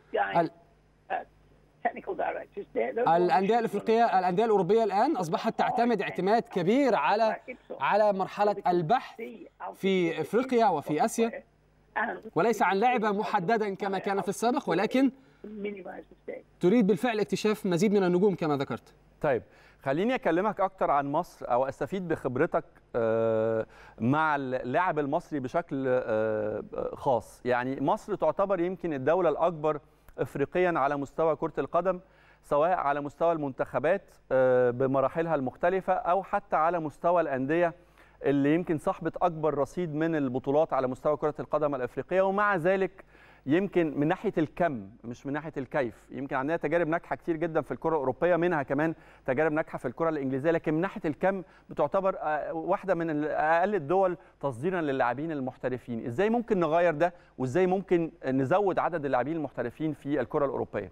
الأندية الأفريقية الأندية الأوروبية الآن أصبحت تعتمد اعتماد كبير على على مرحلة البحث في أفريقيا وفي آسيا، وليس عن لعبة محددا كما كان في السابق، ولكن تريد بالفعل اكتشاف مزيد من النجوم كما ذكرت. طيب خليني أكلمك أكتر عن مصر أو أستفيد بخبرتك مع اللاعب المصري بشكل خاص. يعني مصر تعتبر يمكن الدولة الأكبر إفريقيا على مستوى كرة القدم، سواء على مستوى المنتخبات بمراحلها المختلفة أو حتى على مستوى الأندية اللي يمكن صاحبة أكبر رصيد من البطولات على مستوى كرة القدم الأفريقية. ومع ذلك يمكن من ناحية الكم مش من ناحية الكيف، يمكن عندنا تجارب ناجحة كتير جدا في الكرة الأوروبية، منها كمان تجارب ناجحة في الكرة الإنجليزية، لكن من ناحية الكم بتعتبر واحدة من أقل الدول تصديرا للاعبين المحترفين. إزاي ممكن نغير ده وإزاي ممكن نزود عدد اللاعبين المحترفين في الكرة الأوروبية؟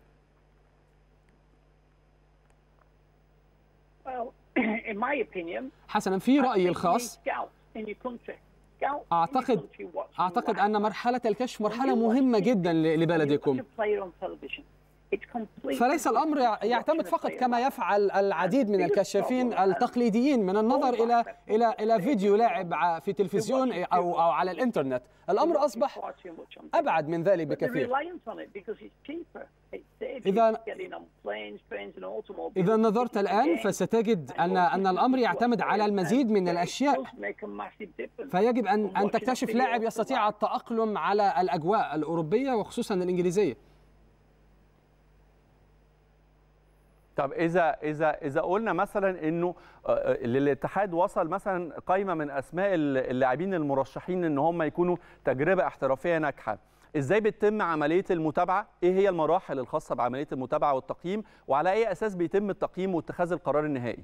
حسنا في رأيي الخاص أعتقد أعتقد أن مرحلة الكشف مرحلة مهمة جدا لبلدكم، فليس الأمر يعتمد فقط كما يفعل العديد من الكشافين التقليديين من النظر إلى إلى إلى فيديو لاعب في تلفزيون أو أو على الإنترنت. الأمر أصبح أبعد من ذلك بكثير. إذا إذا نظرت الآن فستجد أن أن الأمر يعتمد على المزيد من الأشياء، فيجب أن أن تكتشف لاعب يستطيع التأقلم على الأجواء الأوروبية وخصوصا الإنجليزية. طب إذا إذا إذا قلنا مثلا إنه الاتحاد وصل مثلا قائمة من أسماء اللاعبين المرشحين إن هم يكونوا تجربة احترافية ناجحة، إزاي بتتم عملية المتابعة؟ إيه هي المراحل الخاصة بعملية المتابعة والتقييم؟ وعلى أي أساس بيتم التقييم واتخاذ القرار النهائي؟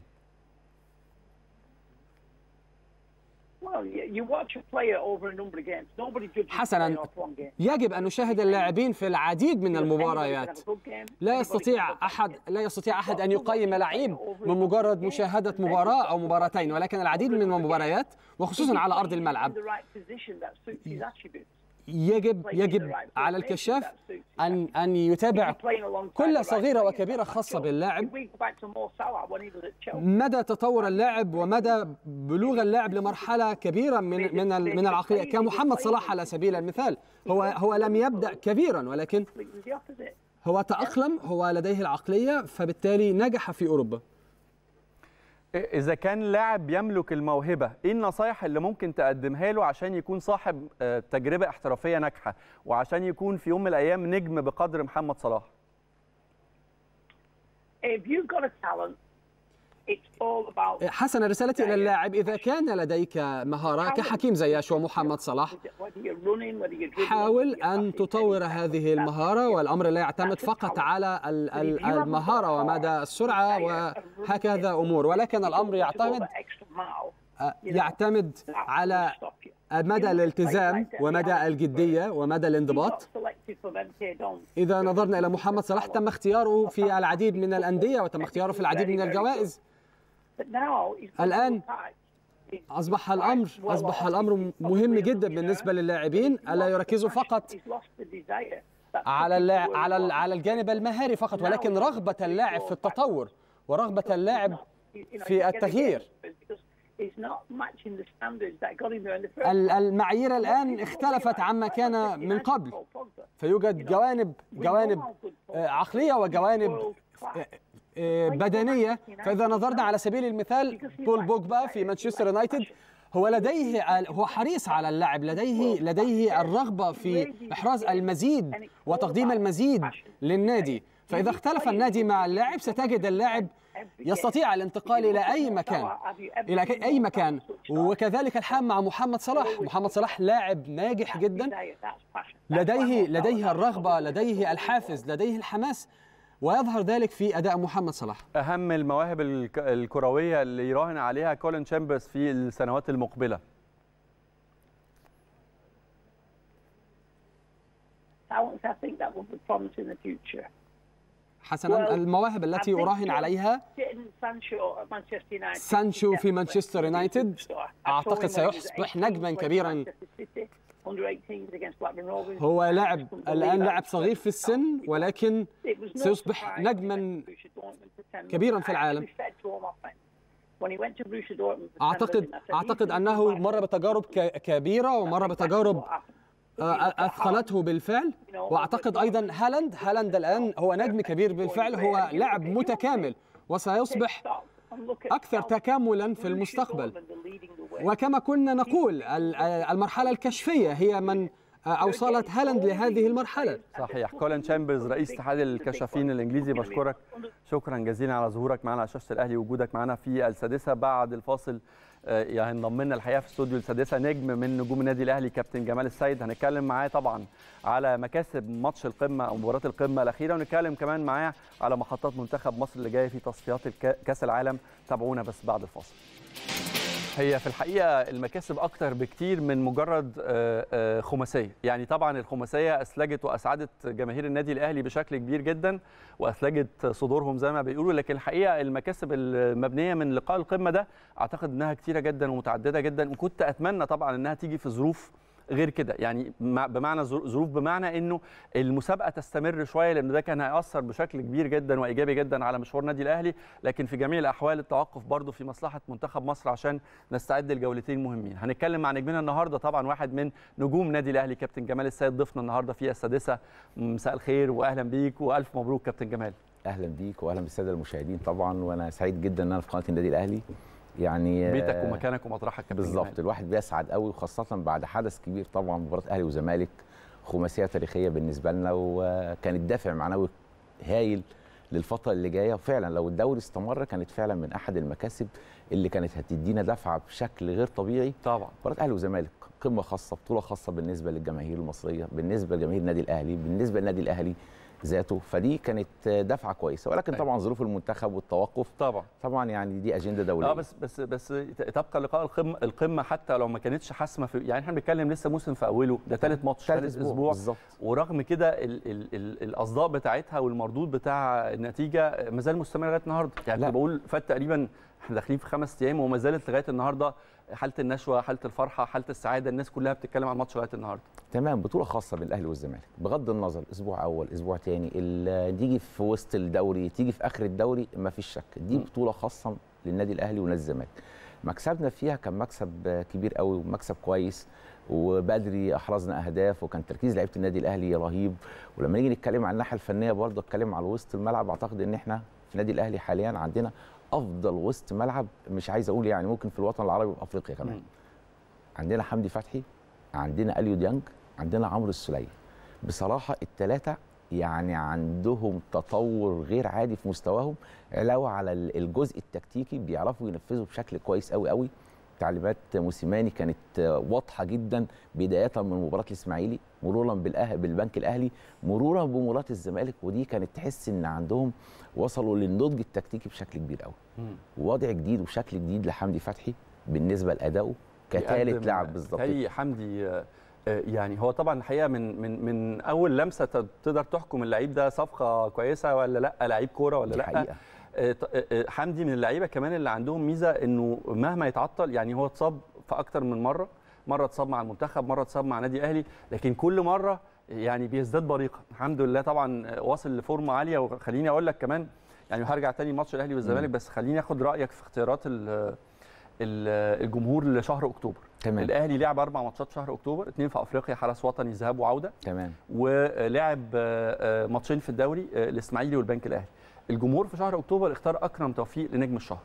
حسنا يجب أن نشاهد اللاعبين في العديد من المباريات. لا يستطيع أحد لا يستطيع أحد أن يقيم لعيب من مجرد مشاهدة مباراة أو مباراتين، ولكن العديد من المباريات وخصوصا على أرض الملعب يجب يجب على الكشاف أن أن يتابع كل صغيرة وكبيرة خاصة باللاعب، مدى تطور اللاعب ومدى بلوغ اللاعب لمرحلة كبيرة من من من العقلية. كمحمد صلاح على سبيل المثال، هو هو لم يبدأ كبيرا ولكن هو تأقلم، هو لديه العقلية فبالتالي نجح في أوروبا. إذا كان لاعب يملك الموهبة، إيه النصايح اللي ممكن تقدمها له عشان يكون صاحب تجربة احترافية ناجحة وعشان يكون في يوم من الأيام نجم بقدر محمد صلاح؟ حسنا رسالتي إلى اللاعب، إذا كان لديك مهارة كحكيم زياش ومحمد صلاح، حاول أن تطور هذه المهارة، والأمر لا يعتمد فقط على المهارة ومدى السرعة وهكذا أمور، ولكن الأمر يعتمد يعتمد على مدى الالتزام ومدى الجدية ومدى الانضباط. إذا نظرنا إلى محمد صلاح تم اختياره في العديد من الأندية وتم اختياره في العديد من الجوائز. الآن أصبح الأمر أصبح الأمر مهم جدا بالنسبة للاعبين ألا يركزوا فقط على اللاعب على على الجانب المهاري فقط، ولكن رغبة اللاعب في التطور ورغبة اللاعب في التغيير. المعايير الآن اختلفت عما كان من قبل، فيوجد جوانب جوانب عقلية وجوانب بدنية. فإذا نظرنا على سبيل المثال بول بوجبا في مانشستر يونايتد، هو لديه هو حريص على اللعب، لديه لديه الرغبة في إحراز المزيد وتقديم المزيد للنادي. فإذا اختلف النادي مع اللاعب ستجد اللاعب يستطيع الانتقال إلى أي مكان إلى أي مكان وكذلك الحال مع محمد صلاح. محمد صلاح لاعب ناجح جدا، لديه لديه الرغبة، لديه الحافز، لديه الحماس، ويظهر ذلك في أداء محمد صلاح. أهم المواهب الكروية اللي يراهن عليها كولين تشامبرز في السنوات المقبلة. حسنا، المواهب التي أراهن عليها سانشو في مانشستر يونايتد، أعتقد سيصبح نجما كبيرا. هو لاعب الآن لاعب صغير في السن، ولكن سيصبح نجما كبيرا في العالم. أعتقد أعتقد أنه مر بتجارب كبيرة ومر بتجارب أثقلته بالفعل. وأعتقد أيضا هالاند هالاند الآن هو نجم كبير بالفعل، هو لاعب متكامل وسيصبح أكثر تكاملا في المستقبل. وكما كنا نقول المرحلة الكشفية هي من أوصلت هالاند لهذه المرحلة. صحيح. كولين تشامبرز رئيس اتحاد الكشافين الإنجليزي، بشكرك شكرا جزيلا على ظهورك معنا على شاشة الأهلي ووجودك معنا في السادسة. بعد الفاصل يعني انضم لنا الحقيقه في استوديو السادسه نجم من نجوم النادي الاهلي كابتن جمال السيد. هنتكلم معاه طبعا على مكاسب ماتش القمه او مباراه القمه الاخيره، ونتكلم كمان معاه على محطات منتخب مصر اللي جايه في تصفيات كاس العالم. تابعونا بس بعد الفاصل. هي في الحقيقه المكاسب اكتر بكتير من مجرد خماسيه. يعني طبعا الخماسيه اسلجت واسعدت جماهير النادي الاهلي بشكل كبير جدا واثلجت صدورهم زي ما بيقولوا، لكن الحقيقه المكاسب المبنيه من لقاء القمه ده اعتقد انها كتيره جدا ومتعدده جدا، وكنت اتمنى طبعا انها تيجي في ظروف غير كده. يعني بمعنى ظروف بمعنى انه المسابقه تستمر شويه، لان ده كان هيأثر بشكل كبير جدا وايجابي جدا على مشوار النادي الاهلي، لكن في جميع الاحوال التوقف برضه في مصلحه منتخب مصر عشان نستعد لجولتين مهمين. هنتكلم مع نجمنا النهارده طبعا واحد من نجوم نادي الاهلي كابتن جمال السيد، ضيفنا النهارده في السادسه. مساء الخير واهلا بيك والف مبروك كابتن جمال. اهلا بيك واهلا بالساده المشاهدين طبعا، وانا سعيد جدا ان انا في قناه النادي الاهلي. يعني بيتك ومكانك ومطرحك كابتن جمال. بالظبط، الواحد بيسعد قوي وخاصه بعد حدث كبير طبعا، مباراه اهلي وزمالك، خماسيه تاريخيه بالنسبه لنا، وكانت دافع معنوي هايل للفتره اللي جايه. وفعلا لو الدوري استمر كانت فعلا من احد المكاسب اللي كانت هتدينا دفعه بشكل غير طبيعي. طبعا مباراه اهلي وزمالك قمه خاصه، بطوله خاصه بالنسبه للجماهير المصريه، بالنسبه لجماهير النادي الاهلي، بالنسبه للنادي الاهلي ذاته، فدي كانت دفعه كويسه. ولكن طبعا ظروف المنتخب والتوقف طبعا طبعا يعني دي اجنده دوليه. اه بس بس بس تبقى لقاء القمه القمه حتى لو ما كانتش حاسمه في، يعني احنا بنتكلم لسه موسم في اوله، ده ثالث ماتش ثالث اسبوع, أسبوع. بالظبط. ورغم كده ال ال ال الاصداء بتاعتها والمردود بتاع النتيجه ما زال مستمر لغايه النهارده. يعني بقول فات تقريبا احنا داخلين في خمس ايام وما زالت لغايه النهارده حاله النشوه، حاله الفرحه، حاله السعاده، الناس كلها بتتكلم عن الماتش لغايه النهارده. تمام، بطوله خاصه بالاهلي والزمالك بغض النظر اسبوع اول اسبوع ثاني، تيجي في وسط الدوري تيجي في اخر الدوري، ما فيش شك دي بطوله خاصه للنادي الاهلي ونادي الزمالك. مكسبنا فيها كان مكسب كبير قوي ومكسب كويس، وبدري احرزنا اهداف، وكان تركيز لعيبه النادي الاهلي رهيب. ولما نيجي نتكلم عن الناحيه الفنيه برضه اتكلم على وسط الملعب، اعتقد ان احنا في النادي الاهلي حاليا عندنا افضل وسط ملعب، مش عايز اقول يعني ممكن في الوطن العربي وافريقيا كمان. عندنا حمدي فتحي، عندنا اليو ديانج، عندنا عمرو السوليه. بصراحه الثلاثه يعني عندهم تطور غير عادي في مستواهم، علاوه على الجزء التكتيكي بيعرفوا ينفذوا بشكل كويس قوي قوي. تعليمات موسيماني كانت واضحه جدا بدايه من مباراه الاسماعيلي، مرورا بالاهلي بالبنك الاهلي، مرورا بمباراه الزمالك، ودي كانت تحس ان عندهم وصلوا للنضج التكتيكي بشكل كبير قوي. ووضع جديد وشكل جديد لحمدي فتحي بالنسبه لادائه كثالث لاعب بالظبط. هي حمدي يعني هو طبعا الحقيقه من من من اول لمسه تقدر تحكم اللعيب ده صفقه كويسه ولا لا، لعيب كوره ولا لا. حقيقة. حمدي من اللعيبه كمان اللي عندهم ميزه انه مهما يتعطل، يعني هو اتصاب في اكتر من مره، مره اتصاب مع المنتخب، مره اتصاب مع نادي اهلي، لكن كل مره يعني بيزداد بريقه الحمد لله. طبعا واصل لفورمه عاليه. وخليني اقول لك كمان، يعني هرجع تاني ماتش الاهلي والزمالك، بس خليني اخد رايك في اختيارات الجمهور لشهر اكتوبر. تمام. الاهلي لعب اربع ماتشات شهر اكتوبر، اثنين في افريقيا حرس وطني ذهاب وعوده. تمام. ولعب ماتشين في الدوري، الاسماعيلي والبنك الاهلي. الجمهور في شهر اكتوبر اختار اكرم توفيق لنجم الشهر.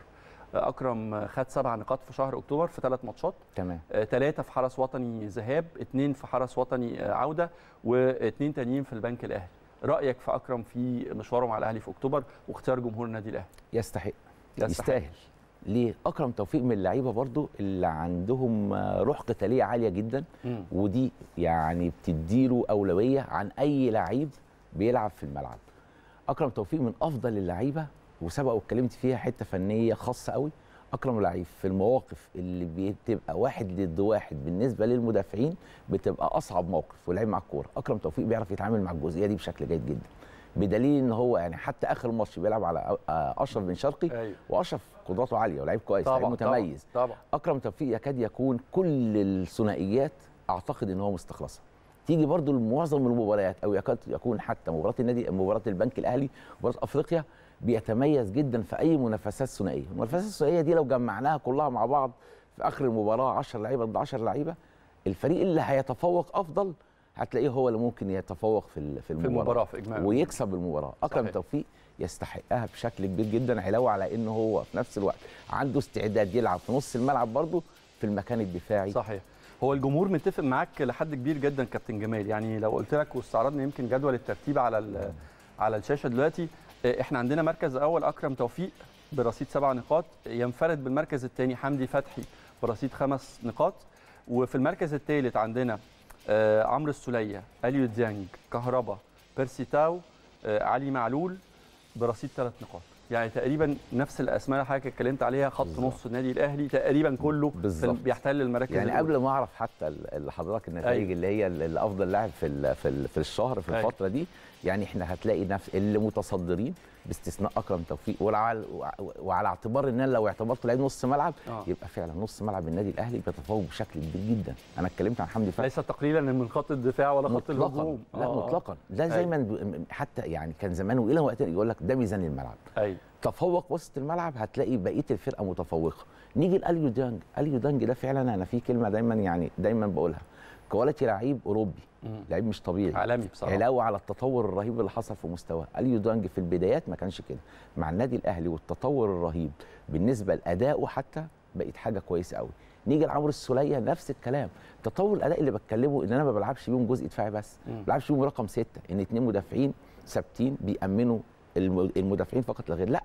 اكرم خد سبع نقاط في شهر اكتوبر في ثلاث ماتشات. تمام. ثلاثه في حرس وطني ذهاب، اثنين في حرس وطني عوده، واثنين تانيين في البنك الاهلي. رايك في اكرم في مشواره مع الاهلي في اكتوبر واختيار جمهور النادي الاهلي؟ يستحق، يستاهل. ليه؟ اكرم توفيق من اللعيبه برضو اللي عندهم روح قتاليه عاليه جدا، م. ودي يعني بتديله اولويه عن اي لعيب بيلعب في الملعب. اكرم توفيق من افضل اللعيبه، وسبق واتكلمت فيها حته فنيه خاصه قوي. اكرم لعيب في المواقف اللي بتبقى واحد ضد واحد بالنسبه للمدافعين بتبقى اصعب موقف، ولعب مع الكوره. اكرم توفيق بيعرف يتعامل مع الجزئيه دي بشكل جيد جدا، بدليل ان هو يعني حتى اخر ماتش بيلعب على اشرف بن شرقي. أيوه. واشرف قدراته عاليه ولاعيب كويس، لعيب متميز. طبعا. طبعا. اكرم توفيق يكاد يكون كل الثنائيات اعتقد ان هو مستخلصها. تيجي برضو معظم المباريات او يكاد يكون حتى مباراه النادي مباراه البنك الاهلي مباراه افريقيا بيتميز جدا في اي منافسات ثنائيه. المنافسات الثنائيه دي لو جمعناها كلها مع بعض في اخر المباراه عشرة لعيبه ضد عشرة لعيبه، الفريق اللي هيتفوق افضل هتلاقيه هو اللي ممكن يتفوق في في المباراه, في المباراة في إجمال. ويكسب المباراه. اكرم توفيق يستحقها بشكل كبير جدا، علاوه على انه هو في نفس الوقت عنده استعداد يلعب في نص الملعب برضه في المكان الدفاعي. صحيح. هو الجمهور متفق معاك لحد كبير جدا كابتن جمال. يعني لو قلت لك واستعرضنا يمكن جدول الترتيب على على الشاشه دلوقتي، احنا عندنا مركز اول اكرم توفيق برصيد سبع نقاط، ينفرد بالمركز الثاني حمدي فتحي برصيد خمس نقاط، وفي المركز الثالث عندنا آه عمرو السوليه، اليو ديانج، كهربا، بيرسي تاو، آه علي معلول برصيد ثلاث نقاط. يعني تقريبا نفس الاسماء اللي حضرتك اتكلمت عليها، خط بالزبط. نص النادي الاهلي تقريبا كله بيحتل المراكز. يعني قبل ما اعرف حتى اللي حضرتك النتائج أيوة. اللي هي اللي افضل لاعب في في في الشهر في الفتره أيوة. دي، يعني احنا هتلاقي نفس اللي متصدرين باستثناء اكرم توفيق، وعلى وعلى اعتبار ان انا لو اعتبرته لعيب نص ملعب آه. يبقى فعلا نص ملعب النادي الاهلي بيتفوق بشكل كبير جدا. انا اتكلمت عن حمدي فتحي ليس تقليلا من خط الدفاع ولا خط الهجوم، لا آه. مطلقا. ده زي ما حتى يعني كان زمان والى وقت يقول لك ده ميزان الملعب. ايوه. تفوق وسط الملعب هتلاقي بقيه الفرقه متفوقه. نيجي لاليو ديانج، اليو ديانج ده فعلا انا في كلمه دايما يعني دايما بقولها، كواليتي لعيب اوروبي، لعيب مش طبيعي، عالمي بصراحه، علاوه على التطور الرهيب اللي حصل في مستواه. اليو ديانج في البدايات ما كانش كده، مع النادي الاهلي والتطور الرهيب بالنسبه لادائه حتى بقت حاجه كويسه قوي. نيجي لعمرو السوليه نفس الكلام، تطور الاداء اللي بتكلمه ان انا ما بلعبش بيهم جزء دفاعي بس، ما بلعبش بيهم رقم سته، ان اثنين مدافعين ثابتين بيامنوا المدافعين فقط لا غير. لا،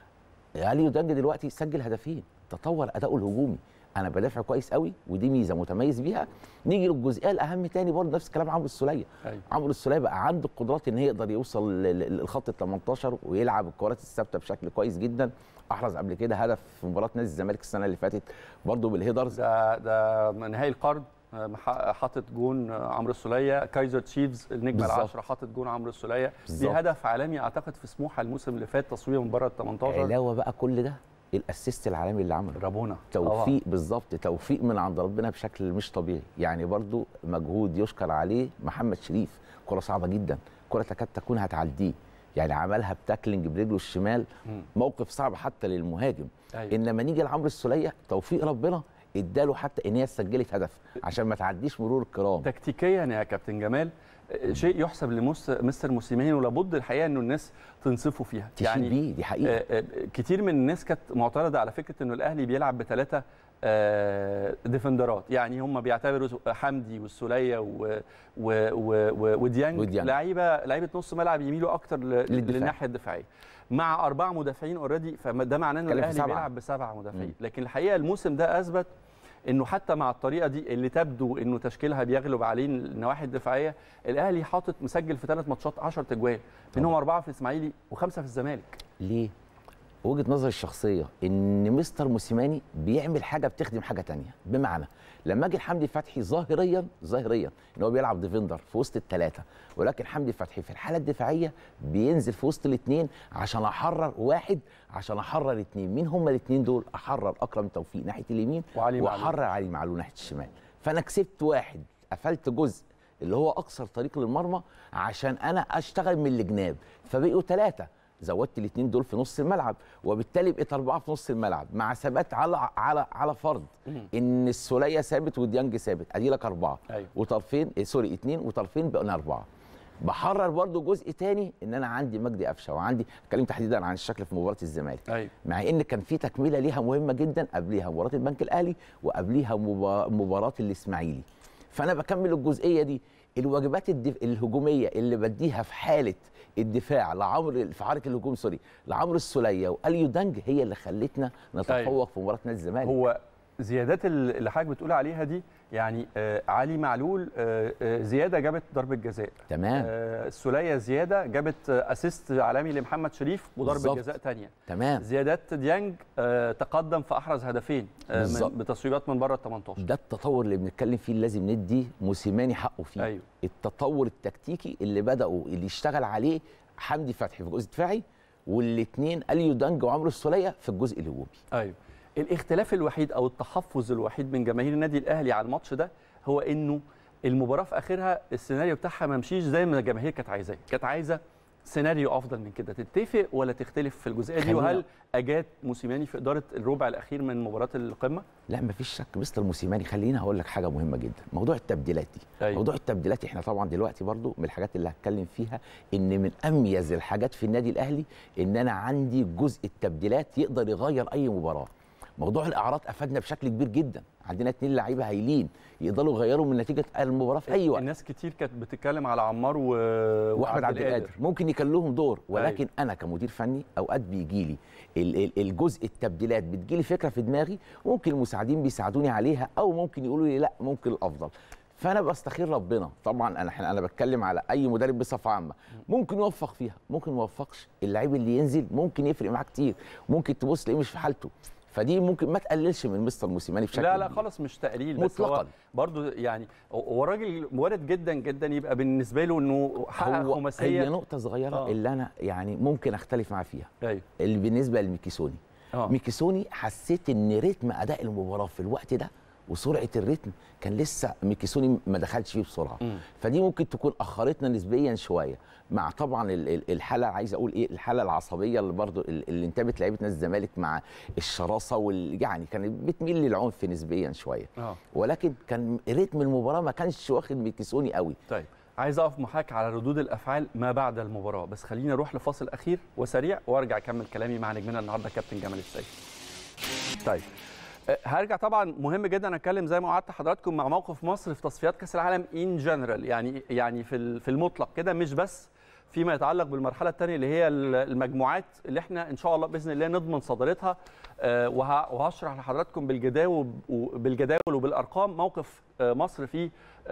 اليو ديانج دلوقتي سجل هدفين، تطور اداؤه الهجومي، انا بدافع كويس قوي ودي ميزه متميز بيها. نيجي للجزئيه الاهم تاني برضه نفس الكلام عمرو السوليه. أيوة. عمرو السوليه بقى عنده القدرات ان يقدر يوصل للخط ال ثمانية عشر ويلعب الكرات الثابته بشكل كويس جدا. احرز قبل كده هدف في مباراه نادي الزمالك السنه اللي فاتت برضه بالهيدرز، ده ده نهائي القرن، حاطط جون عمرو السوليه. كايزر تشيفز النجم العشرة حاطط جون عمرو السوليه، دي هدف عالمي اعتقد في سموحه الموسم اللي فات، تصوير من بره ال ثمانية عشر. علاوه بقى كل ده الاسيست العالمي اللي عمله رابونا، توفيق بالظبط، توفيق من عند ربنا بشكل مش طبيعي. يعني برضو مجهود يشكر عليه محمد شريف، كره صعبه جدا، كره تكاد تكون هتعديه، يعني عملها بتاكلينج برجله الشمال، موقف صعب حتى للمهاجم. أيوة. انما نيجي لعمرو السوليه توفيق ربنا اداله حتى ان هي سجلت هدف عشان ما تعديش مرور الكرام. تكتيكيا يا كابتن جمال شيء يحسب لمستر موسيماني، ولابد الحقيقه انه الناس تنصفوا فيها. يعني بيه دي حقيقه. كتير من الناس كانت معترضه على فكره انه الاهلي بيلعب بثلاثه ديفندرات، يعني هم بيعتبروا حمدي والسوليه وديانج لعيبه لعيبه نص ملعب يميلوا اكتر للناحيه الدفاعيه مع اربعه مدافعين اوريدي، فده معناه ان الاهلي بيلعب بسبعه مدافعين. لكن الحقيقه الموسم ده اثبت انه حتى مع الطريقه دي اللي تبدو انه تشكيلها بيغلب عليه النواحي الدفاعيه، الاهلي حاطط مسجل في ثلاث ماتشات عشرة اجوال، منهم اربعه في الاسماعيلي وخمسه في الزمالك. ليه؟ وجهه نظري الشخصيه ان مستر موسيماني بيعمل حاجه بتخدم حاجه ثانيه. بمعنى لما اجي لحمدي فتحي ظاهريا ظاهريا ان هو بيلعب ديفندر في وسط الثلاثه، ولكن حمدي فتحي في الحاله الدفاعيه بينزل في وسط الاثنين عشان احرر واحد، عشان احرر اثنين. مين هم الاثنين دول؟ احرر اكرم توفيق ناحيه اليمين واحرر علي معلول ناحيه الشمال. فانا كسبت واحد، قفلت جزء اللي هو اقصر طريق للمرمى عشان انا اشتغل من الجناب، فبقوا ثلاثه. زودت الاثنين دول في نص الملعب، وبالتالي بقيت اربعه في نص الملعب مع ثبات على على على فرض ان السوليه ثابت وديانج ثابت، ادي لك اربعه. أيوة. وطرفين إيه سوري اثنين وطرفين بقينا اربعه. بحرر برضو جزء تاني ان انا عندي مجدي قفشه، وعندي اتكلم تحديدا عن الشكل في مباراه الزمالك. أيوة. مع ان كان في تكمله ليها مهمه جدا قبليها مباراه البنك الاهلي وقبليها مباراه الاسماعيلي. فانا بكمل الجزئيه دي. الواجبات الدف... الهجوميه اللي بديها في حاله الدفاع لعمرو في حركه الهجوم سوري لعمرو السوليه واليو دانج هي اللي خلتنا نتفوق. أيوة. في مباراه نادي الزمالك. هو زيادات اللي حضرتك بتقول عليها دي يعني آه علي معلول آه آه زياده جابت ضربه جزاء، تمام. آه السوليه زياده جابت آه اسيست عالمي لمحمد شريف وضربه جزاء ثانيه، تمام. زيادات ديانج آه تقدم في احرز هدفين آه بتصويبات من بره ال تمنتاشر. ده التطور اللي بنتكلم فيه اللي لازم ندي موسيماني حقه فيه. أيوه. التطور التكتيكي اللي بداوا اللي يشتغل عليه حمدي فتحي في الجزء الدفاعي، والاثنين اليو دانج وعمرو السوليه في الجزء الهجومي. ايوه. الاختلاف الوحيد او التحفظ الوحيد من جماهير النادي الاهلي على الماتش ده هو انه المباراه في اخرها السيناريو بتاعها ما مشيش زي ما الجماهير كانت عايزاه، كانت عايزه سيناريو افضل من كده. تتفق ولا تختلف في الجزئيه دي؟ وهل اجاد موسيماني في اداره الربع الاخير من مباراه القمه؟ لا مفيش شك مستر موسيماني. خليني هقول لك حاجه مهمه جدا، موضوع التبديلات دي. أيوة. موضوع التبديلات احنا طبعا دلوقتي برضو من الحاجات اللي هتكلم فيها ان من اميز الحاجات في النادي الاهلي ان انا عندي جزء التبديلات يقدر يغير اي مباراه. موضوع الاعراض افادنا بشكل كبير جدا، عندنا اثنين لعيبه هايلين يقدروا يغيروا من نتيجه المباراه في اي وقت. الناس كتير كانت بتتكلم على عمار و... واحمد عبد القادر ممكن يكون لهم دور، ولكن أيوة. انا كمدير فني اوقات بيجي لي الجزء التبديلات بتجي لي فكره في دماغي، ممكن المساعدين بيساعدوني عليها او ممكن يقولوا لي لا ممكن الافضل. فانا بستخير ربنا. طبعا انا انا بتكلم على اي مدرب بصفه عامه، ممكن يوفق فيها ممكن ما يوفقش. اللعيب اللي ينزل ممكن يفرق معاه كتير، ممكن تبص تلاقيه مش في حالته. فدي ممكن ما تقللش من مستر موسيماني بشكل لا لا خالص مش تقليل، بس مطلقاً. هو برضه يعني هو راجل وارد جدا جدا يبقى بالنسبه له انه حقق خماسيه. هي نقطه صغيره آه. اللي انا يعني ممكن اختلف معاه فيها. ايوه. اللي بالنسبه لميكيسوني آه. ميكيسوني حسيت ان رتم اداء المباراه في الوقت ده وسرعه الريتم كان لسه ميكيسوني ما دخلش فيه بسرعه. م. فدي ممكن تكون اخرتنا نسبيا شويه، مع طبعا الحاله عايز اقول ايه الحاله العصبيه اللي برضو اللي انتابت لعيبه نادي الزمالك مع الشراسه وال يعني كانت بتميل للعنف نسبيا شويه. آه. ولكن كان رتم المباراه ما كانش واخد ميكيسوني قوي. طيب عايز اقف معاك على ردود الافعال ما بعد المباراه، بس خلينا نروح لفاصل اخير وسريع وارجع اكمل كلامي مع نجمنا النهارده كابتن جمال السيد. طيب هرجع طبعا مهم جدا اتكلم زي ما وعدت حضراتكم مع موقف مصر في تصفيات كاس العالم ان جنرال، يعني يعني في في المطلق كده، مش بس فيما يتعلق بالمرحله الثانيه اللي هي المجموعات اللي احنا ان شاء الله باذن الله نضمن صدارتها. وهشرح لحضراتكم بالجداول بالجداول وبالارقام موقف مصر في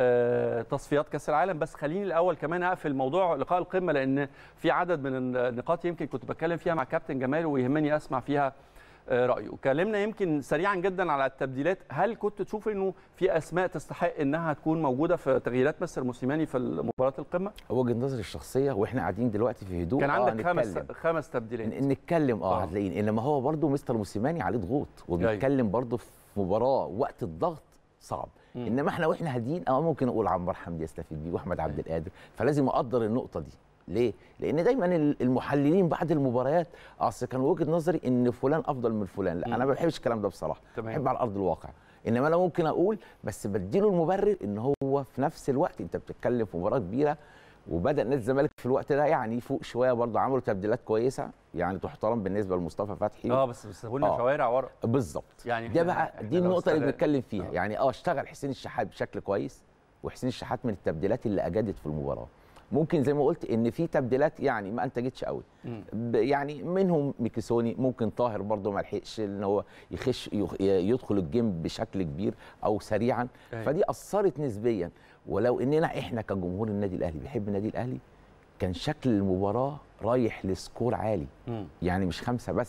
تصفيات كاس العالم. بس خليني الاول كمان اقفل موضوع لقاء القمه، لان في عدد من النقاط يمكن كنت بتكلم فيها مع كابتن جمال ويهمني اسمع فيها رايه. كلمنا يمكن سريعا جدا على التبديلات، هل كنت تشوف انه في اسماء تستحق انها تكون موجوده في تغييرات مستر موسيماني في مباراه القمه؟ وجهه نظري الشخصيه واحنا قاعدين دلوقتي في هدوء كان عندك آه خمس خمس تبديلات نتكلم اه هتلاقين، انما هو برده مستر موسيماني عليه ضغوط وبيتكلم برده في مباراه وقت الضغط صعب. م. انما احنا واحنا هاديين اه ممكن اقول عمار حمدي يستفيد بيه واحمد عبد القادر، فلازم اقدر النقطه دي. ليه؟ لأن دايما المحللين بعد المباريات أصل كان وجهة نظري إن فلان أفضل من فلان، لا أنا ما بحبش الكلام ده بصراحة، بحب على أرض الواقع. إنما أنا ممكن أقول بس بديله المبرر إن هو في نفس الوقت أنت بتتكلم في مباراة كبيرة، وبدأ نادي الزمالك في الوقت ده يعني يفوق شوية برضه، عملوا تبديلات كويسة يعني تحترم بالنسبة لمصطفى فتحي. اه بس سابولنا آه. شوارع ورا بالظبط. يعني ده بقى دي النقطة اللي بنتكلم فيها. آه. يعني اه اشتغل حسين الشحات بشكل كويس، وحسين الشحات من التبديلات اللي أجادت في المباراة. ممكن زي ما قلت ان في تبديلات يعني ما انتجتش قوي، يعني منهم ميكيسوني، ممكن طاهر برده ما لحقش ان هو يخش يدخل الجيم بشكل كبير او سريعا. أي. فدي اثرت نسبيا. ولو اننا احنا كجمهور النادي الاهلي بيحب النادي الاهلي كان شكل المباراه رايح لسكور عالي. م. يعني مش خمسه بس،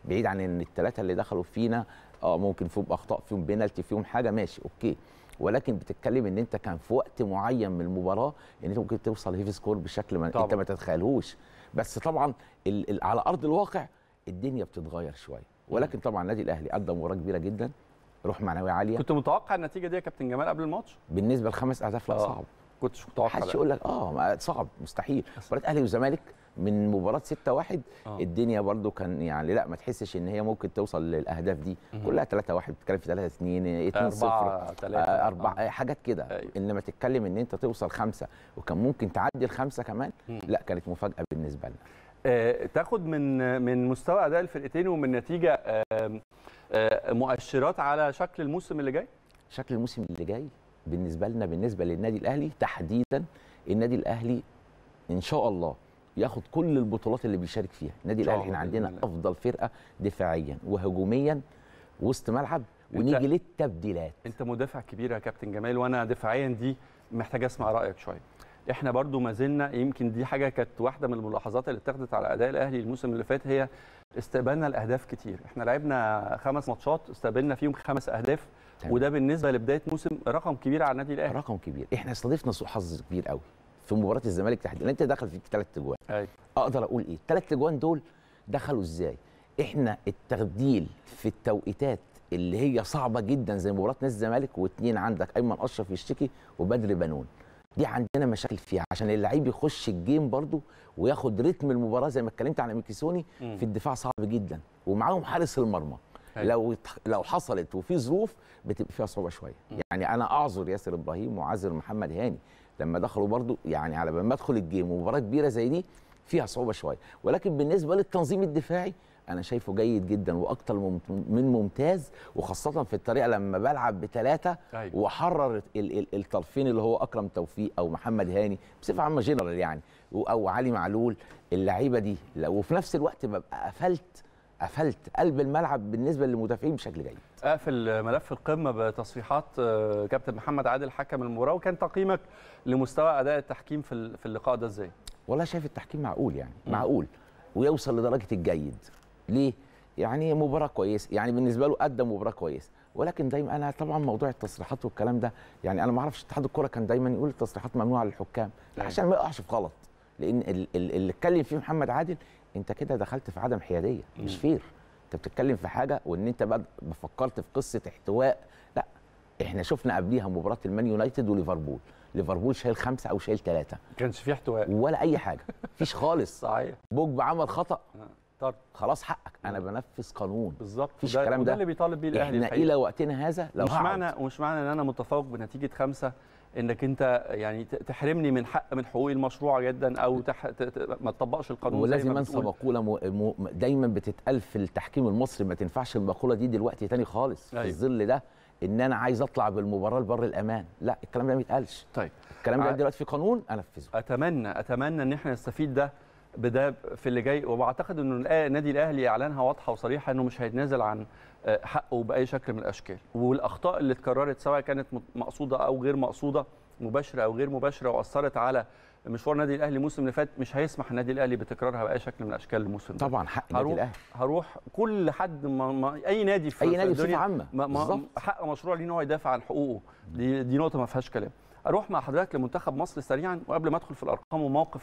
بعيد عن ان الثلاثه اللي دخلوا فينا اه ممكن فيهم اخطاء، فيهم بينالتي، فيهم حاجه ماشي اوكي، ولكن بتتكلم ان انت كان في وقت معين من المباراه ان انت ممكن توصل هيفي سكور بشكل ما انت ما تتخيلهوش. بس طبعا ال ال على ارض الواقع الدنيا بتتغير شويه، ولكن طبعا النادي الاهلي قدم مباراه كبيره جدا، روح معنويه عاليه. كنت متوقع النتيجه دي يا كابتن جمال قبل الماتش؟ بالنسبه لخمس اهداف لا صعب، كنتش متوقع. محدش يقول لك اه صعب مستحيل. مباراه اهلي وزمالك من مباراه ستة واحد آه. الدنيا برضو كان يعني لا ما تحسش ان هي ممكن توصل للاهداف دي مم. كلها ثلاثة واحد، بتتكلم في ثلاثة اثنين اتنين صفر أربعة آه. حاجات كده أيوه. انما تتكلم ان انت توصل خمسة وكان ممكن تعدي الخمسة كمان مم. لا كانت مفاجاه بالنسبه لنا. آه تاخد من من مستوى اداء الفرقتين ومن نتيجه آه آه مؤشرات على شكل الموسم اللي جاي؟ شكل الموسم اللي جاي بالنسبه لنا بالنسبه للنادي الاهلي تحديدا، النادي الاهلي ان شاء الله ياخد كل البطولات اللي بيشارك فيها. النادي الاهلي احنا عندنا افضل فرقه دفاعيا وهجوميا وسط ملعب، ونيجي للتبديلات. انت مدافع كبير يا كابتن جمال، وانا دفاعيا دي محتاج اسمع رايك شويه. احنا برضو ما زلنا، يمكن دي حاجه كانت واحده من الملاحظات اللي اتخذت على اداء الاهلي الموسم اللي فات، هي استقبالنا الاهداف كتير. احنا لعبنا خمس ماتشات استقبلنا فيهم خمس اهداف تمام. وده بالنسبه لبدايه موسم رقم كبير على النادي الاهلي، رقم كبير. احنا استضفنا سوء حظ كبير قوي في مباراه الزمالك تحديدا، انت دخل فيك ثلاث اجوان. ايوه اقدر اقول ايه الثلاث اجوان دول دخلوا ازاي؟ احنا التبديل في التوقيتات اللي هي صعبه جدا زي مباراه نادي الزمالك، واثنين عندك ايمن اشرف يشتكي وبدر بنون، دي عندنا مشاكل فيها عشان اللعيب يخش الجيم برضو وياخد رتم المباراه زي ما اتكلمت على ميكيسوني. في الدفاع صعب جدا ومعاهم حارس المرمى. هي. لو لو حصلت وفي ظروف بتبقى فيها صعوبه شويه. م. يعني انا اعذر ياسر ابراهيم واعذر محمد هاني لما دخلوا برضو، يعني على ما ادخل الجيم ومباراه كبيره زي دي فيها صعوبه شويه، ولكن بالنسبه للتنظيم الدفاعي انا شايفه جيد جدا واكتر من ممتاز، وخاصه في الطريقه لما بلعب بثلاثه أيوة. واحرر الطرفين اللي هو اكرم توفيق او محمد هاني بصفه عامه جنرال يعني، او علي معلول. اللعيبه دي وفي نفس الوقت ببقى قفلت قفلت قلب الملعب بالنسبه للمدافعين بشكل جيد. اقفل ملف القمه بتصريحات كابتن محمد عادل حكم المباراه، وكان تقييمك لمستوى اداء التحكيم في في اللقاء ده ازاي؟ والله شايف التحكيم معقول يعني م. معقول ويوصل لدرجه الجيد. ليه؟ يعني مباراه كويسه، يعني بالنسبه له قدم مباراه كويسه، ولكن دايما انا طبعا موضوع التصريحات والكلام ده يعني انا ما اعرفش اتحاد الكوره كان دايما يقول التصريحات ممنوعه للحكام عشان ما يقعش في غلط، لان اللي اتكلم فيه محمد عادل انت كده دخلت في عدم حياديه مش فير. انت بتتكلم في حاجه وان انت بقى فكرت في قصه احتواء، لا احنا شفنا قبليها مباراه المان يونايتد وليفربول، ليفربول شايل خمسه او شايل ثلاثه، ما كانش فيه احتواء ولا اي حاجه مفيش خالص. صحيح. بوجبا عمل خطا طرد، خلاص حقك، انا بنفذ قانون بالظبط. مفيش الكلام ده اللي بيطالب بيه الاهلي احنا الى وقتنا هذا. لو مش معنى ومش معنى ان انا متفوق بنتيجه خمسه انك انت يعني تحرمني من حق من حقوقي المشروعه جدا او تح... ما تطبقش القانون. ولازم انسى مقوله م... م... دايما بتتقال في التحكيم المصري، ما تنفعش المقوله دي دلوقتي تاني خالص. أيوة. في الظل ده ان انا عايز اطلع بالمباراه لبر الامان، لا الكلام ده ما يتقالش. طيب الكلام ده دلوقتي في قانون انفذه. اتمنى اتمنى ان احنا نستفيد ده بده في اللي جاي، وبعتقد انه النادي الاهلي اعلانها واضحه وصريحه انه مش هيتنازل عن حقه باي شكل من الاشكال، والاخطاء اللي اتكررت سواء كانت مقصوده او غير مقصوده، مباشره او غير مباشره، واثرت على مشوار النادي الاهلي الموسم اللي فات، مش هيسمح النادي الاهلي بتكرارها باي شكل من الاشكال الموسم ده. طبعا حق النادي الاهلي. هروح كل حد ما ما اي نادي في اي نادي بصفه عامه ما ما حق مشروع ليه ان هو يدافع عن حقوقه، دي دي نقطه ما فيهاش كلام. اروح مع حضرتك لمنتخب مصر سريعا، وقبل ما ادخل في الارقام وموقف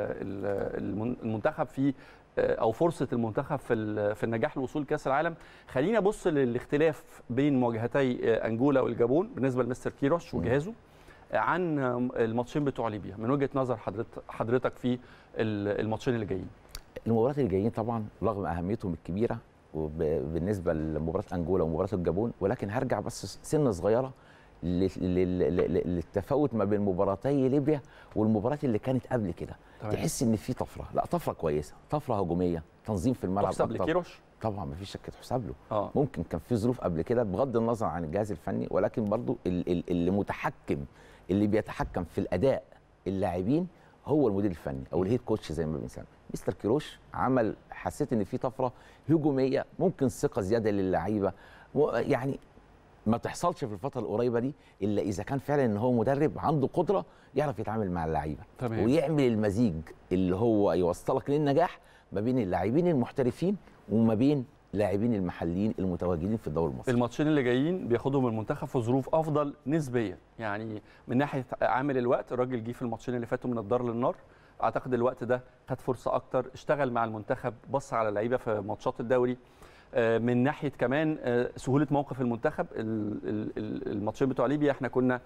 المنتخب في او فرصه المنتخب في في النجاح لوصول كاس العالم، خلينا ابص للاختلاف بين مواجهتي انجولا والجابون بالنسبه لمستر كيروش وجهازه عن الماتشين بتوع ليبيا من وجهه نظر حضرتك حضرتك في الماتشين اللي جايين. المباريات اللي جايين طبعا رغم اهميتهم الكبيره بالنسبه لمباراه انجولا ومباراه الجابون، ولكن هرجع بس سنه صغيره للتفاوت ما بين مباراتي ليبيا والمباريات اللي كانت قبل كده. تحس ان في طفره، لا طفره كويسه، طفره هجوميه، تنظيم في الملعب تحسب لكيروش طبعا ما فيش شك تحسب له. آه. ممكن كان في ظروف قبل كده بغض النظر عن الجهاز الفني، ولكن برضو اللي متحكم اللي بيتحكم في الاداء اللاعبين هو المدير الفني او الهيد كوتش زي ما بنسميه. مستر كيروش عمل، حسيت ان في طفره هجوميه، ممكن ثقه زياده للعيبه، يعني ما تحصلش في الفتره القريبه دي الا اذا كان فعلا ان هو مدرب عنده قدره يعرف يتعامل مع اللعيبه ويعمل المزيج اللي هو يوصلك للنجاح ما بين اللاعبين المحترفين وما بين اللاعبين المحليين المتواجدين في الدوري المصري. الماتشين اللي جايين بياخدهم المنتخب في ظروف افضل نسبيا، يعني من ناحيه عامل الوقت الراجل جه في الماتشين اللي فاتوا من الدار للنار، اعتقد الوقت ده خد فرصه اكتر، اشتغل مع المنتخب، بص على اللعيبه في ماتشات الدوري. من ناحيه كمان سهوله موقف المنتخب، الماتشين بتوع ليبيا احنا كنا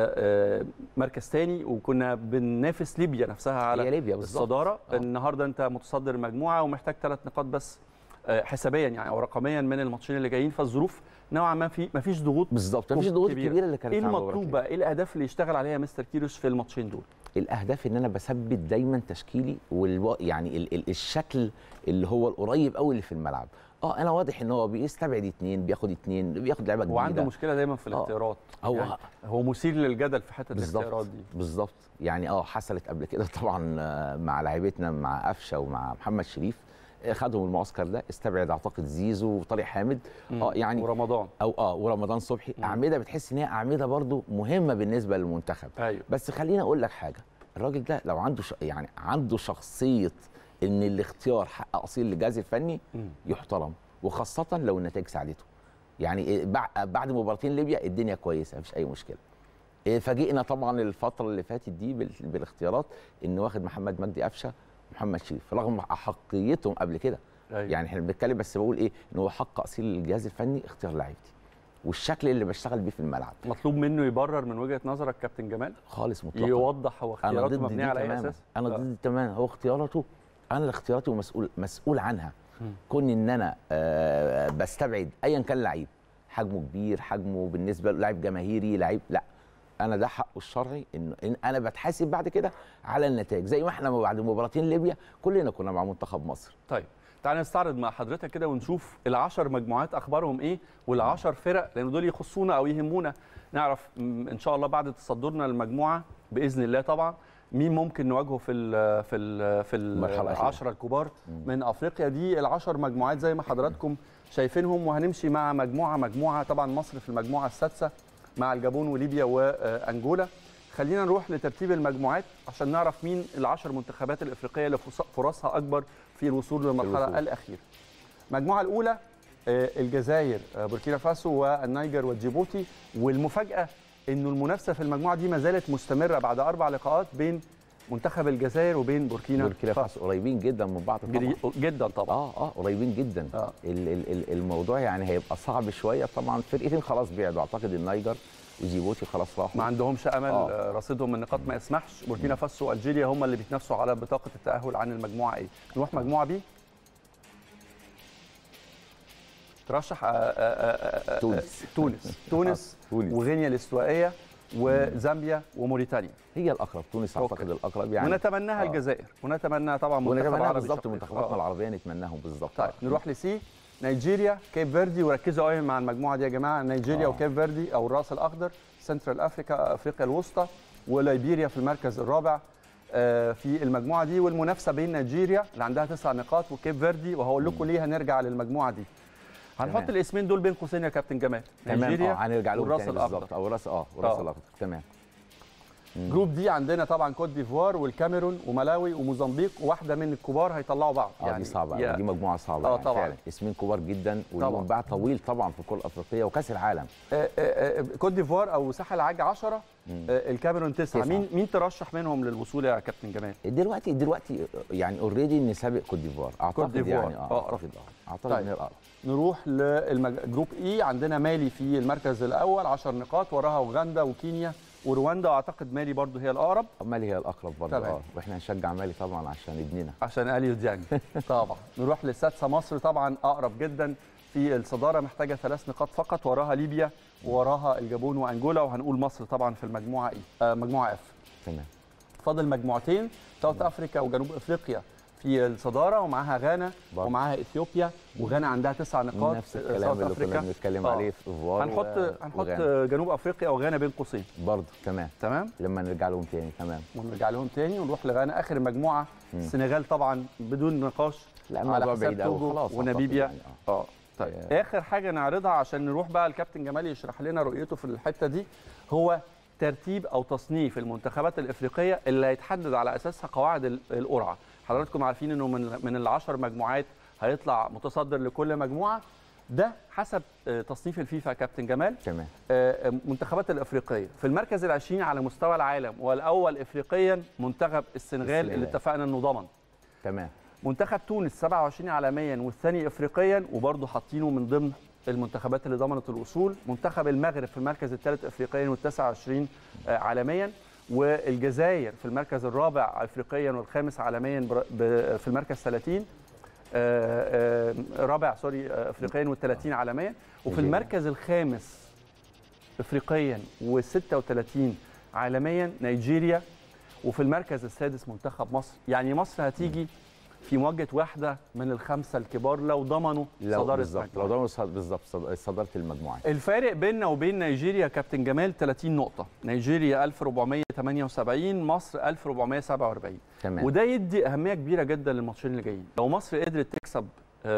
مركز ثاني وكنا بننافس ليبيا نفسها على ليبيا الصداره. آه. النهارده انت متصدر المجموعه ومحتاج ثلاث نقاط بس حسابيا يعني او رقميا من الماتشين اللي جايين، فالظروف نوعا ما في ما فيش ضغوط بالظبط، ما فيش ضغوط كبيره اللي كانت ايه المطلوب بقى؟ ايه الاهداف اللي يشتغل عليها مستر كيروش في الماتشين دول؟ الاهداف ان انا بثبت دايما تشكيلي والو... يعني ال... ال... الشكل اللي هو القريب قوي اللي في الملعب. اه انا واضح ان هو بيستبعد اثنين، بياخد اثنين، بياخد لعيبه جديده. وعنده مشكله دايما في الاختيارات. هو يعني هو مثير للجدل في حته الاختيارات دي. بالظبط، يعني اه حصلت قبل كده طبعا مع لعيبتنا، مع قفشه ومع محمد شريف، خدهم المعسكر ده، استبعد اعتقد زيزو وطارق حامد اه يعني ورمضان او اه ورمضان صبحي. مم. اعمده بتحس ان هي اعمده برضو مهمه بالنسبه للمنتخب. أيوه. بس خليني اقول لك حاجه، الراجل ده لو عنده ش... يعني عنده شخصيه ان الاختيار حق اصيل للجهاز الفني مم. يحترم، وخاصه لو النتائج ساعدته. يعني بعد مباراتين ليبيا الدنيا كويسه مفيش اي مشكله. فاجئنا طبعا الفتره اللي فاتت دي بالاختيارات انه واخد محمد مجدي قفشه محمد شريف رغم احقيتهم قبل كده. أيوة. يعني احنا بنتكلم بس بقول ايه ان هو حق اصيل للجهاز الفني اختيار لعيبتي والشكل اللي بشتغل بيه في الملعب. مطلوب منه يبرر من وجهه نظرك كابتن جمال خالص مطلقا، يوضح هو اختياراته مبنيه على اي اساس؟ انا ضد تماما. هو اختياراته انا اللي اختياراتي ومسؤول مسؤول عنها. كون ان انا آه بستبعد ايا كان لعيب حجمه كبير، حجمه بالنسبه له لاعب جماهيري، لعيب، لا انا ده حقه الشرعي ان, إن انا بتحاسب بعد كده على النتائج، زي ما احنا بعد مباراتين ليبيا كلنا كنا مع منتخب مصر. طيب تعالى نستعرض مع حضرتك كده ونشوف العشر مجموعات اخبارهم ايه والعشر فرق، لان دول يخصونا او يهمونا نعرف ان شاء الله بعد تصدرنا المجموعه باذن الله طبعا مين ممكن نواجهه في ال في ال في العشره الكبار من افريقيا. دي العشر مجموعات زي ما حضراتكم شايفينهم، وهنمشي مع مجموعه مجموعه. طبعا مصر في المجموعه السادسه مع الجابون وليبيا وانجولا. خلينا نروح لترتيب المجموعات عشان نعرف مين العشر منتخبات الافريقيه اللي فرصها اكبر في الوصول للمرحله الاخيره. المجموعه الاولى الجزائر، بوركينا فاسو والنيجر وجيبوتي، والمفاجاه انه المنافسه في المجموعه دي ما زالت مستمره بعد اربع لقاءات بين منتخب الجزائر وبين بوركينا بوركينا فاسو. قريبين جدا من بعض طبعا. جدا طبعا. اه اه قريبين جدا. آه. الموضوع يعني هيبقى صعب شويه طبعا. فرقتين خلاص بعدوا، اعتقد النيجر وجيبوتي خلاص راحوا، ما عندهمش امل. آه. رصيدهم من النقاط ما يسمحش. بوركينا فاسو والجيريا هم اللي بيتنافسوا على بطاقه التاهل عن المجموعه ايه. نروح مجموعه بي. ترشح تونس تونس تونس وغينيا الاستوائيه وزامبيا وموريتانيا. هي الاقرب، تونس اعتقد الاقرب يعني. ونتمناها آه. الجزائر، ونتمناها طبعا منتخب عربي بالظبط، منتخباتنا العربيه نتمناهم بالظبط. طيب نروح لسي، نيجيريا، كيب فيردي. وركزوا قوي مع المجموعه دي يا جماعه، نيجيريا آه. وكيب فيردي او الراس الاخضر، سنترال افريكا افريقيا الوسطى، وليبيريا في المركز الرابع في المجموعه دي. والمنافسه بين نيجيريا اللي عندها تسع نقاط وكيب فيردي، وهقول لكم ليه هنرجع للمجموعه دي. هنحط تمام. الاسمين دول بين قوسين يا كابتن جمال، نيجيريا اه هنرجع لهم تاني بالظبط، او راس اه وراس الاخضر. تمام. جروب دي عندنا طبعا كوت ديفوار والكاميرون وملاوي وموزمبيق، وواحده من الكبار هيطلعوا بعض. اه يعني دي صعبه يا... دي مجموعه صعبه. اه طبعا فعلا اسمين كبار جدا والمنبع طويل طبعا في كل افريقيا وكاس العالم. آه آه كوت ديفوار او ساحل العاج عشرة، آه الكاميرون تسعة. مين مين ترشح منهم للوصول يا كابتن جمال؟ دلوقتي دلوقتي يعني اوريدي ان سابق كوت ديفوار اعتقد. ديفوار. يعني اه اعتقد اه اعتقد ان طيب. نروح للجروب اي، عندنا مالي في المركز الاول عشر نقاط، وراها اوغندا وكينيا ورواندا، واعتقد مالي برضو هي الاقرب. مالي هي الاقرب برضو. اه واحنا هنشجع مالي طبعا عشان ابننا، عشان اليو ديانج طبعا. نروح للسادسه مصر، طبعا اقرب جدا في الصداره، محتاجه ثلاث نقاط فقط، وراها ليبيا وراها الجابون وانجولا، وهنقول مصر طبعا في المجموعه اي آه مجموعه اف. تمام. فاضل مجموعتين، ساوث افريكا وجنوب افريقيا في الصداره، ومعاها غانا برضه. ومعاها اثيوبيا، وغانا عندها تسع نقاط. نفس الكلام اللي كنا بنتكلم آه. عليه في ايفوار. هنحط و... هنحط وغانا. جنوب افريقيا وغانا بين قوسين برضه. تمام تمام لما نرجع لهم تاني. تمام ونرجع لهم تاني ونروح لغانا اخر المجموعه. مم. السنغال طبعا بدون نقاش، لا الموضوع بعيد قوي خلاص. وناميبيا يعني. اه, آه. طيب آه. اخر حاجه نعرضها عشان نروح بقى الكابتن جمال يشرح لنا رؤيته في الحته دي، هو ترتيب او تصنيف المنتخبات الافريقيه اللي هيتحدد على اساسها قواعد القرعه. حضراتكم عارفين انه من من العشر مجموعات هيطلع متصدر لكل مجموعه. ده حسب تصنيف الفيفا يا كابتن جمال. تمام. المنتخبات الافريقيه في المركز العشرين على مستوى العالم، والاول افريقيا منتخب السنغال, السنغال اللي اتفقنا انه ضمن. تمام. منتخب تونس سبعة وعشرين عالميا والثاني افريقيا، وبرضه حاطينه من ضمن المنتخبات اللي ضمنت الوصول. منتخب المغرب في المركز الثالث افريقيا والتاسع وعشرين عالميا، والجزائر في المركز الرابع افريقيا والخامس عالميا في المركز ثلاثين، رابع سوري افريقيا والثلاثين عالميا. وفي المركز الخامس افريقيا والستة وثلاثين عالميا نيجيريا. وفي المركز السادس منتخب مصر. يعني مصر هتيجي في مواجهه واحده من الخمسه الكبار لو ضمنوا صداره بالظبط، لو ضمنوا بالظبط صداره المجموعه. الفارق بيننا وبين نيجيريا كابتن جمال ثلاثين نقطه، نيجيريا ألف وأربعمائة وثمانية وسبعين، مصر ألف وأربعمائة وسبعة وأربعين. تمام. وده يدي اهميه كبيره جدا للماتشين اللي جايين. لو مصر قدرت تكسب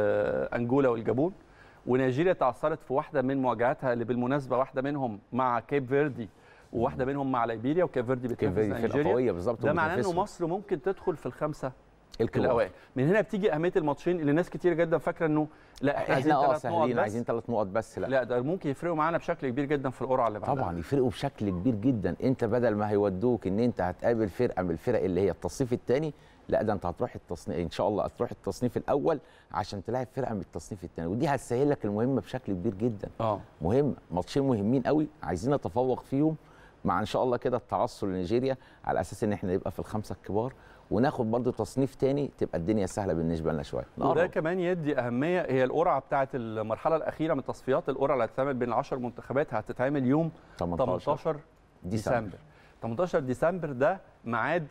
آه انجولا والجابون، ونيجيريا تعثرت في واحده من مواجهاتها اللي بالمناسبه واحده منهم مع كيب فيردي وواحده منهم مع ليبيريا، وكيب فيردي بتنافس نيجيريا، ده معناه انه مصر ممكن تدخل في الخمسه الاوائل. من هنا بتيجي اهميه الماتشين اللي ناس كتير جدا فاكره انه لا احنا عايزين ثلاث نقط بس، عايزين ثلاث نقط بس. لا لا، ده ممكن يفرقوا معانا بشكل كبير جدا في القرعه اللي بعدها. طبعا يفرقوا بشكل كبير جدا. انت بدل ما هيودوك ان انت هتقابل فرقه من الفرق اللي هي التصنيف الثاني، لا ده انت هتروح التصنيف ان شاء الله هتروح التصنيف الاول عشان تلاعب فرقه من التصنيف الثاني، ودي هتسهل لك المهمه بشكل كبير جدا. اه مهم، ماتشين مهمين قوي عايزين نتفوق فيهم، مع ان شاء الله كده التعثر لنيجيريا على اساس ان احنا نبقى في الخمسه الكبار، وناخد برضو تصنيف تاني تبقى الدنيا سهله بالنسبه لنا شويه. وده كمان يدي اهميه. هي القرعه بتاعه المرحله الاخيره من التصفيات، القرعه اللي هتتعمل بين العشر منتخبات هتتعمل يوم ثمانية عشر ديسمبر. ثمانية عشر ديسمبر ده ميعاد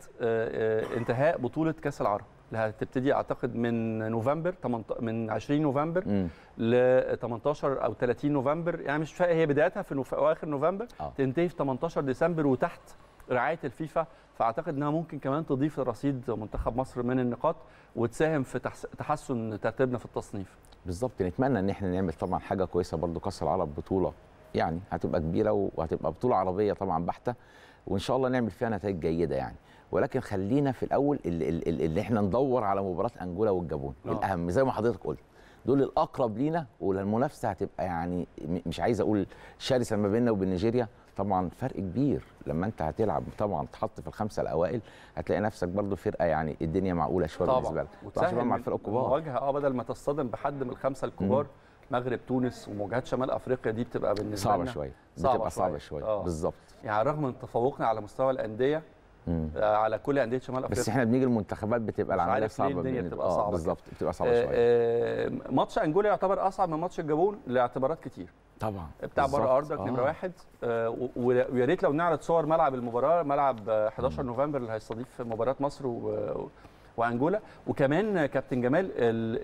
انتهاء بطوله كاس العرب اللي هتبتدي اعتقد من نوفمبر، من عشرين نوفمبر ل ثمانية عشر او ثلاثين نوفمبر، يعني مش فاهم، هي بدايتها في نوف... اخر نوفمبر أوه. تنتهي في ثمانية عشر ديسمبر وتحت رعايه الفيفا. فاعتقد انها ممكن كمان تضيف لرصيد منتخب مصر من النقاط وتساهم في تحسن ترتيبنا في التصنيف. بالظبط. نتمنى ان احنا نعمل طبعا حاجه كويسه برضو. كاس العرب بطوله يعني هتبقى كبيره وهتبقى بطوله عربيه طبعا بحته، وان شاء الله نعمل فيها نتائج جيده يعني. ولكن خلينا في الاول اللي, اللي احنا ندور على مباراه انجولا والجابون أوه. الاهم زي ما حضرتك قلت، دول الاقرب لينا، والمنافسه هتبقى يعني مش عايز اقول شرسه ما بيننا وبين نيجيريا. طبعا فرق كبير لما انت هتلعب طبعا تحط في الخمسه الاوائل، هتلاقي نفسك برضو فرقه يعني الدنيا معقوله شويه بالنسبه لك، وتسهل مع الفرق الكبار مواجهه اه بدل ما تصطدم بحد من الخمسه الكبار. مم. مغرب، تونس، ومواجهات شمال افريقيا دي بتبقى بالنسبه صعبه لنا شويه، بتبقى صعبه شويه, شوية. بالظبط. يعني رغم من تفوقنا على مستوى الانديه مم. على كل انديه شمال افريقيا، بس احنا بنيجي المنتخبات بتبقى العمليه صعبه، الدنيا بتبقى صعبه بالظبط، بتبقى صعبه شويه. آه ماتش انجولا يعتبر اصعب من ماتش الجابون لاعتبارات كتير طبعا، بتاع بره ارضك آه. نمره واحد. آه ويا ريت لو نعرض صور ملعب المباراه، ملعب أحد عشر نوفمبر اللي هيستضيف مباراه مصر و وانجولا. وكمان كابتن جمال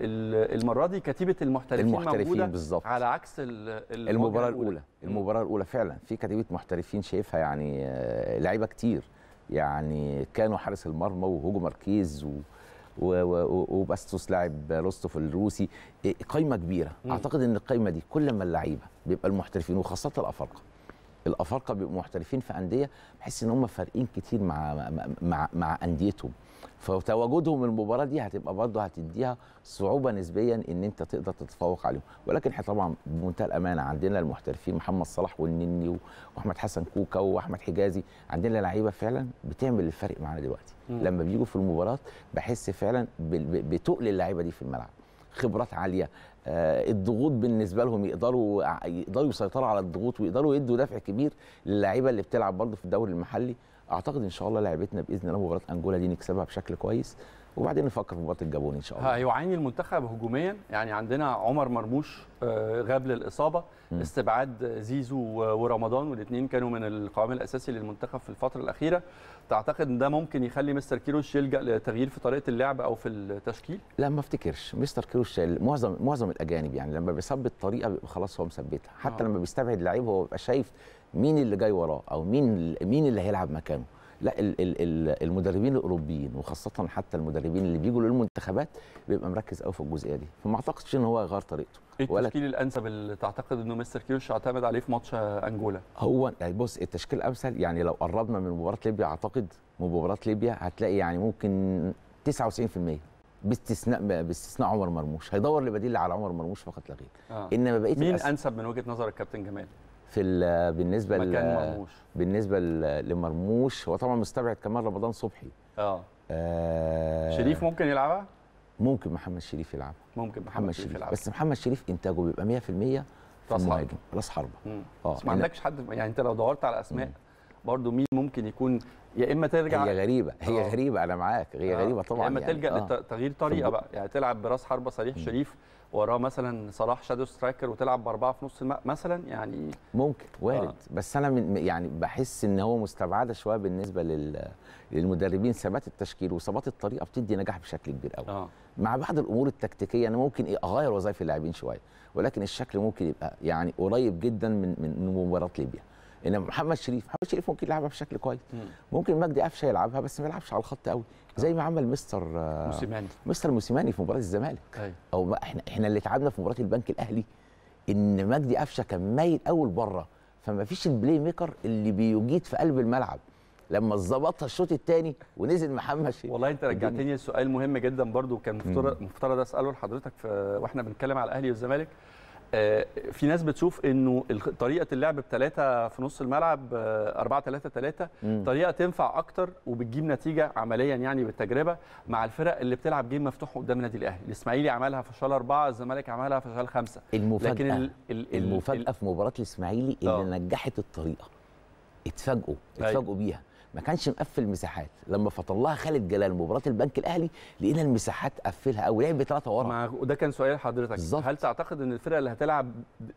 المره دي كتيبه المحترفين, المحترفين موجوده بالظبط، على عكس المباراه الاولى. المباراه الاولى فعلا في كتيبه محترفين شايفها يعني لعيبه كتير، يعني كانوا حارس المرمى وهوجو ماركيز و وباستوس لاعب روستوف الروسي، قايمه كبيره. م. اعتقد ان القايمه دي كل ما اللعيبه بيبقى المحترفين، وخاصه الافارقه الافارقه بيبقوا محترفين في انديه، بحس ان هم فارقين كتير مع مع مع انديتهم، فتواجدهم المباراه دي هتبقى برضه هتديها صعوبه نسبيا ان انت تقدر تتفوق عليهم. ولكن احنا طبعا بمنتهى الامانه عندنا المحترفين محمد صلاح والنني واحمد حسن كوكا واحمد حجازي، عندنا لعيبه فعلا بتعمل الفرق معانا دلوقتي. م. لما بيجوا في المباراه بحس فعلا بتقل اللعيبه دي في الملعب، خبرات عاليه، آه الضغوط بالنسبه لهم يقدروا يقدروا يسيطروا على الضغوط ويقدروا يدوا دفع كبير للعيبه اللي بتلعب برضه في الدوري المحلي. اعتقد ان شاء الله لعبتنا باذن الله مباراه انجولا دي نكسبها بشكل كويس، وبعدين نفكر في مباراه الجابون ان شاء الله. هيعاني المنتخب هجوميا، يعني عندنا عمر مرموش غاب للاصابه، م. استبعاد زيزو ورمضان، والاثنين كانوا من القوام الاساسي للمنتخب في الفتره الاخيره. تعتقد ان ده ممكن يخلي مستر كيروش يلجا لتغيير في طريقه اللعب او في التشكيل؟ لا ما افتكرش. مستر كيروش معظم معظم الاجانب يعني لما بيثبت طريقه بيبقى خلاص هو مثبتها، حتى أوه. لما بيستبعد لعيب هو بيبقى شايف مين اللي جاي وراه او مين مين اللي هيلعب مكانه. لا المدربين الاوروبيين وخاصه حتى المدربين اللي بيجوا للمنتخبات بيبقى مركز قوي في الجزئيه دي، فما اعتقدش ان هو يغير طريقته. ايه التشكيل الانسب اللي تعتقد انه مستر كيروش يعتمد عليه في ماتش انجولا؟ هو بص التشكيل الامثل يعني لو قربنا من مباراه ليبيا، اعتقد مباراه ليبيا هتلاقي يعني ممكن تسعة وتسعين بالمية باستثناء باستثناء عمر مرموش، هيدور لبديل على عمر مرموش فقط لا غير. آه. انما بقيه مين الأس... انسب من وجهه نظر الكابتن جمال في بالنسبه مكان مرموش؟ بالنسبه لمرموش هو طبعا مستبعد كمان رمضان صبحي. اه, آه شريف ممكن يلعبها؟ ممكن محمد شريف يلعبها، ممكن محمد, محمد شريف يلعبها، بس محمد شريف انتاجه بيبقى مية في المية في المهاجم راس حربه. اه بس ما عندكش حد يعني، انت لو دورت على اسماء برضو مين ممكن يكون، يا اما ترجع هي غريبه هي أوه. غريبه انا معاك هي آه. غريبه طبعا، يا اما يعني تلجا آه. لتغيير طريقه بقى، يعني تلعب براس حربه صريح شريف وراه مثلا صلاح شادو سترايكر وتلعب باربعه في نص الماء مثلا، يعني ممكن وارد. آه. بس انا من يعني بحس ان هو مستبعده شويه بالنسبه لل للمدربين. ثبات التشكيل وثبات الطريقه بتدي نجاح بشكل كبير قوي. آه. مع بعض الامور التكتيكيه انا ممكن ايه اغير وظائف اللاعبين شويه، ولكن الشكل ممكن يبقى يعني قريب جدا من من مباراه ليبيا. انما محمد شريف محمد شريف ممكن يلعبها بشكل كويس، ممكن مجدي قفشه يلعبها بس ما يلعبش على الخط قوي زي ما عمل مستر موسيماني مستر موسيماني في مباراه الزمالك. أي. او احنا احنا اللي تعبنا في مباراه البنك الاهلي ان مجدي قفشه كان مايل اول بره، فما فيش البلاي ميكر اللي بيجيد في قلب الملعب. لما ظبطها الشوط الثاني ونزل محمد شريف. والله انت رجعتني لسؤال مهم جدا برضو كان مفترض مفترض اساله لحضرتك في واحنا بنتكلم على الاهلي والزمالك. آه في ناس بتشوف انه طريقه اللعب بثلاثه في نص الملعب أربعة ثلاثة ثلاثة طريقه تنفع اكتر وبتجيب نتيجه عمليا يعني بالتجربه مع الفرق اللي بتلعب جيم مفتوح قدام النادي الاهلي. الاسماعيلي عملها في شال اربعه، الزمالك عملها في شال خمسه. المفاجاه لكن ال ال المفاجاه في مباراه الاسماعيلي اللي أوه. نجحت الطريقه. اتفاجئوا اتفاجئوا بيها، ما كانش مقفل مساحات. لما فطلها خالد جلال مباراه البنك الاهلي لقينا المساحات قفلها قوي، لعب بثلاثه ورا. وده كان سؤال لحضرتك بالزبط. هل تعتقد ان الفرقه اللي هتلعب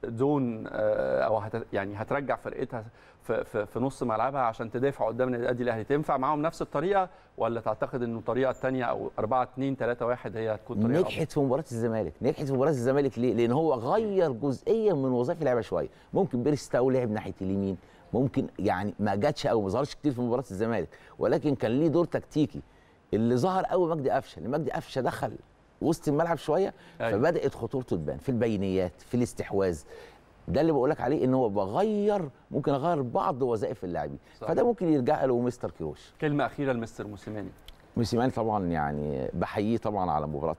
زون او هت يعني هترجع فرقتها في, في, في نص ملعبها عشان تدافع قدام النادي الاهلي تنفع معاهم نفس الطريقه، ولا تعتقد انه الطريقه الثانيه او أربعة اتنين ثلاثة واحد هي هتكون طريقه نجحت أفضل؟ في مباراه الزمالك نجحت في مباراه الزمالك ليه؟ لان هو غير جزئيه من وظائف اللعبه شويه. ممكن بيرستاو لعب ناحيه اليمين، ممكن يعني ما جاتش او ما ظهرش كتير في مباراه الزمالك، ولكن كان ليه دور تكتيكي. اللي ظهر قوي مجدي قفشه، مجدي قفشه دخل وسط الملعب شويه أيوة. فبدات خطورته تبان في البينيات في الاستحواذ. ده اللي بقول لك عليه ان هو بغير ممكن اغير بعض وظائف اللاعبين، فده ممكن يرجع له مستر كيروش. كلمه اخيره لمستر موسيماني. موسيماني طبعا يعني بحييه طبعا على مباراه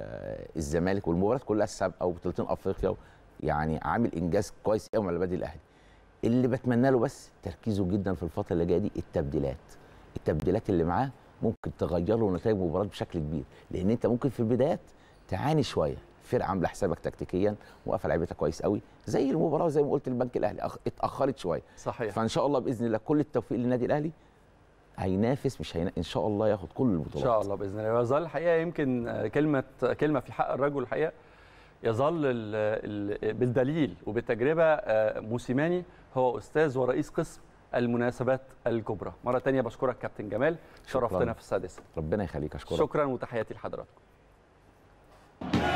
الزمالك والمباريات كلها السابقه وبطولتين افريقيا، يعني عامل انجاز كويس قوي مع النادي الاهلي. اللي بتمنى له بس تركيزه جدا في الفتره اللي جايه دي التبديلات. التبديلات اللي معاه ممكن تغير له نتائج المباراه بشكل كبير، لان انت ممكن في البدايات تعاني شويه، فرقه عامله حسابك تكتيكيا موقفه لعيبتها كويس قوي زي المباراه زي ما قلت البنك الاهلي اتاخرت شويه. صحيح. فان شاء الله باذن الله كل التوفيق للنادي الاهلي، هينافس مش هينافس ان شاء الله ياخد كل البطولات ان شاء الله باذن الله. يظل الحقيقه يمكن كلمه كلمه في حق الرجل الحقيقه، يظل ال ال بالدليل وبالتجربه موسيماني هو استاذ ورئيس قسم المناسبات الكبرى. مره ثانيه بشكرك كابتن جمال، شرفتنا في السادسه. ربنا يخليك، اشكرك. شكرا وتحياتي لحضراتكم.